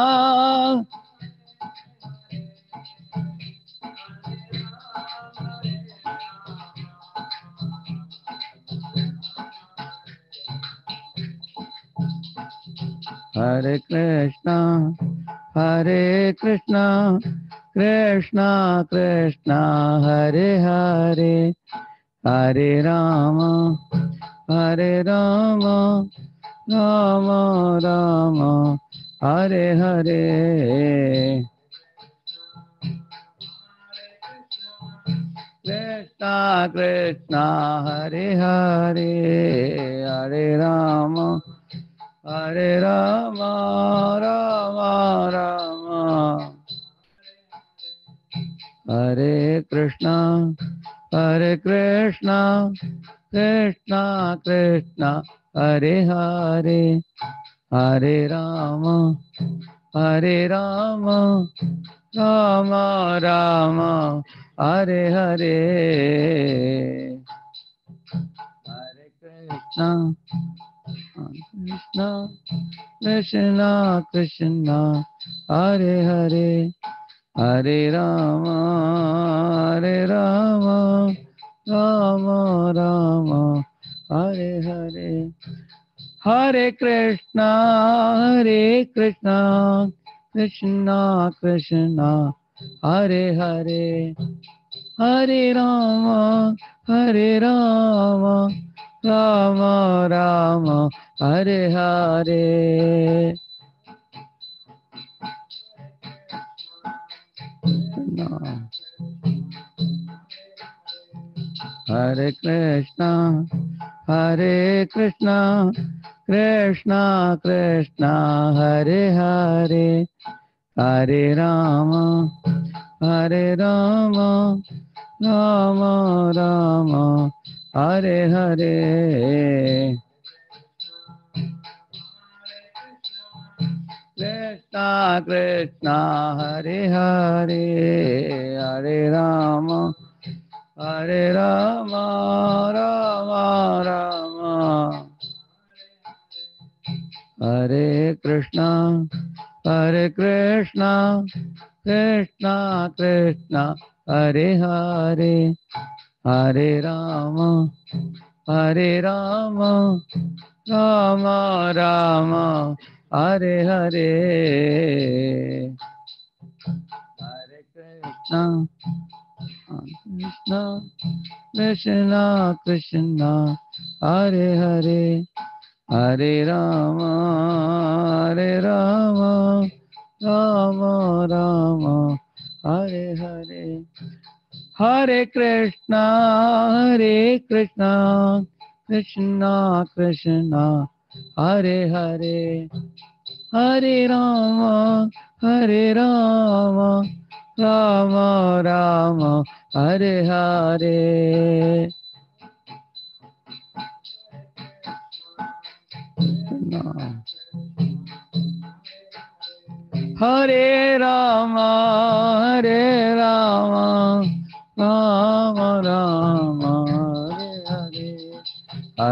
U: Hare Krishna, Hare Krishna, Krishna Krishna, Hare Hare, Hare Rama, Hare Rama, Rama Rama, Hare Hare. Krishna Krishna, Hare Hare, Hare Rama, Hare Rama, Rama Rama. Hare Krishna, Hare Krishna, Krishna Krishna, Hare Hare, Hare Rama, Hare Rama, Rama Rama, Hare Hare. Hare Krishna, Krishna, Krishna Krishna, Hare Hare, Hare Rama, Hare Rama, Rama Rama, Hare Hare. Hare Krishna, Hare Krishna, Krishna Krishna, Hare Hare, Hare Rama, Hare Rama, Rama Rama, Hare Hare. No. Hare Krishna, Hare Krishna, Krishna Krishna, Hare Hare, Hare Rama, Hare Rama, Rama Rama, Hare Hare. Krishna Krishna, Hare Hare, Hare Rama, Hare Rama, Rama Rama. Hare Krishna, Hare Krishna, Krishna Krishna, Hare Hare, Hare Rama, Hare Rama, Rama Rama, Hare Hare. Hare Krishna, Krishna, Krishna Krishna, Hare Hare, Hare Rama, Hare Rama, Rama Rama, Hare Hare. Hare Krishna, Hare Krishna, Krishna Krishna, Hare Hare, Hare Rama, Hare Rama, Rama Rama, Hare Hare. No. Hare Rama, Hare Rama, Rama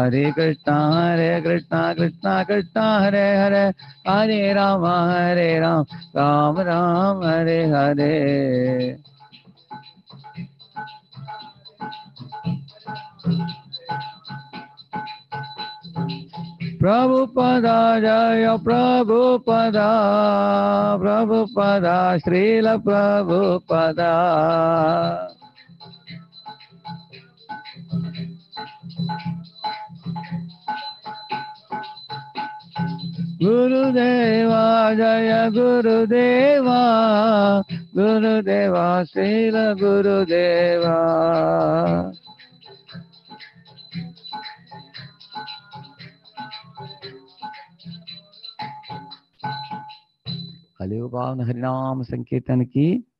U: Hare Krishna, Hare Krishna, Krishna Krishna, Hare Hare, Hare Rama, Hare Rama, Ram Ram, Hare Hare. Prabhupada Jaya Prabhupada, Prabhupada, Srila Prabhupada. Gurudeva Jaya Gurudeva, Gurudeva, Srila Gurudeva. Hariom हरिनाम संकीर्तन की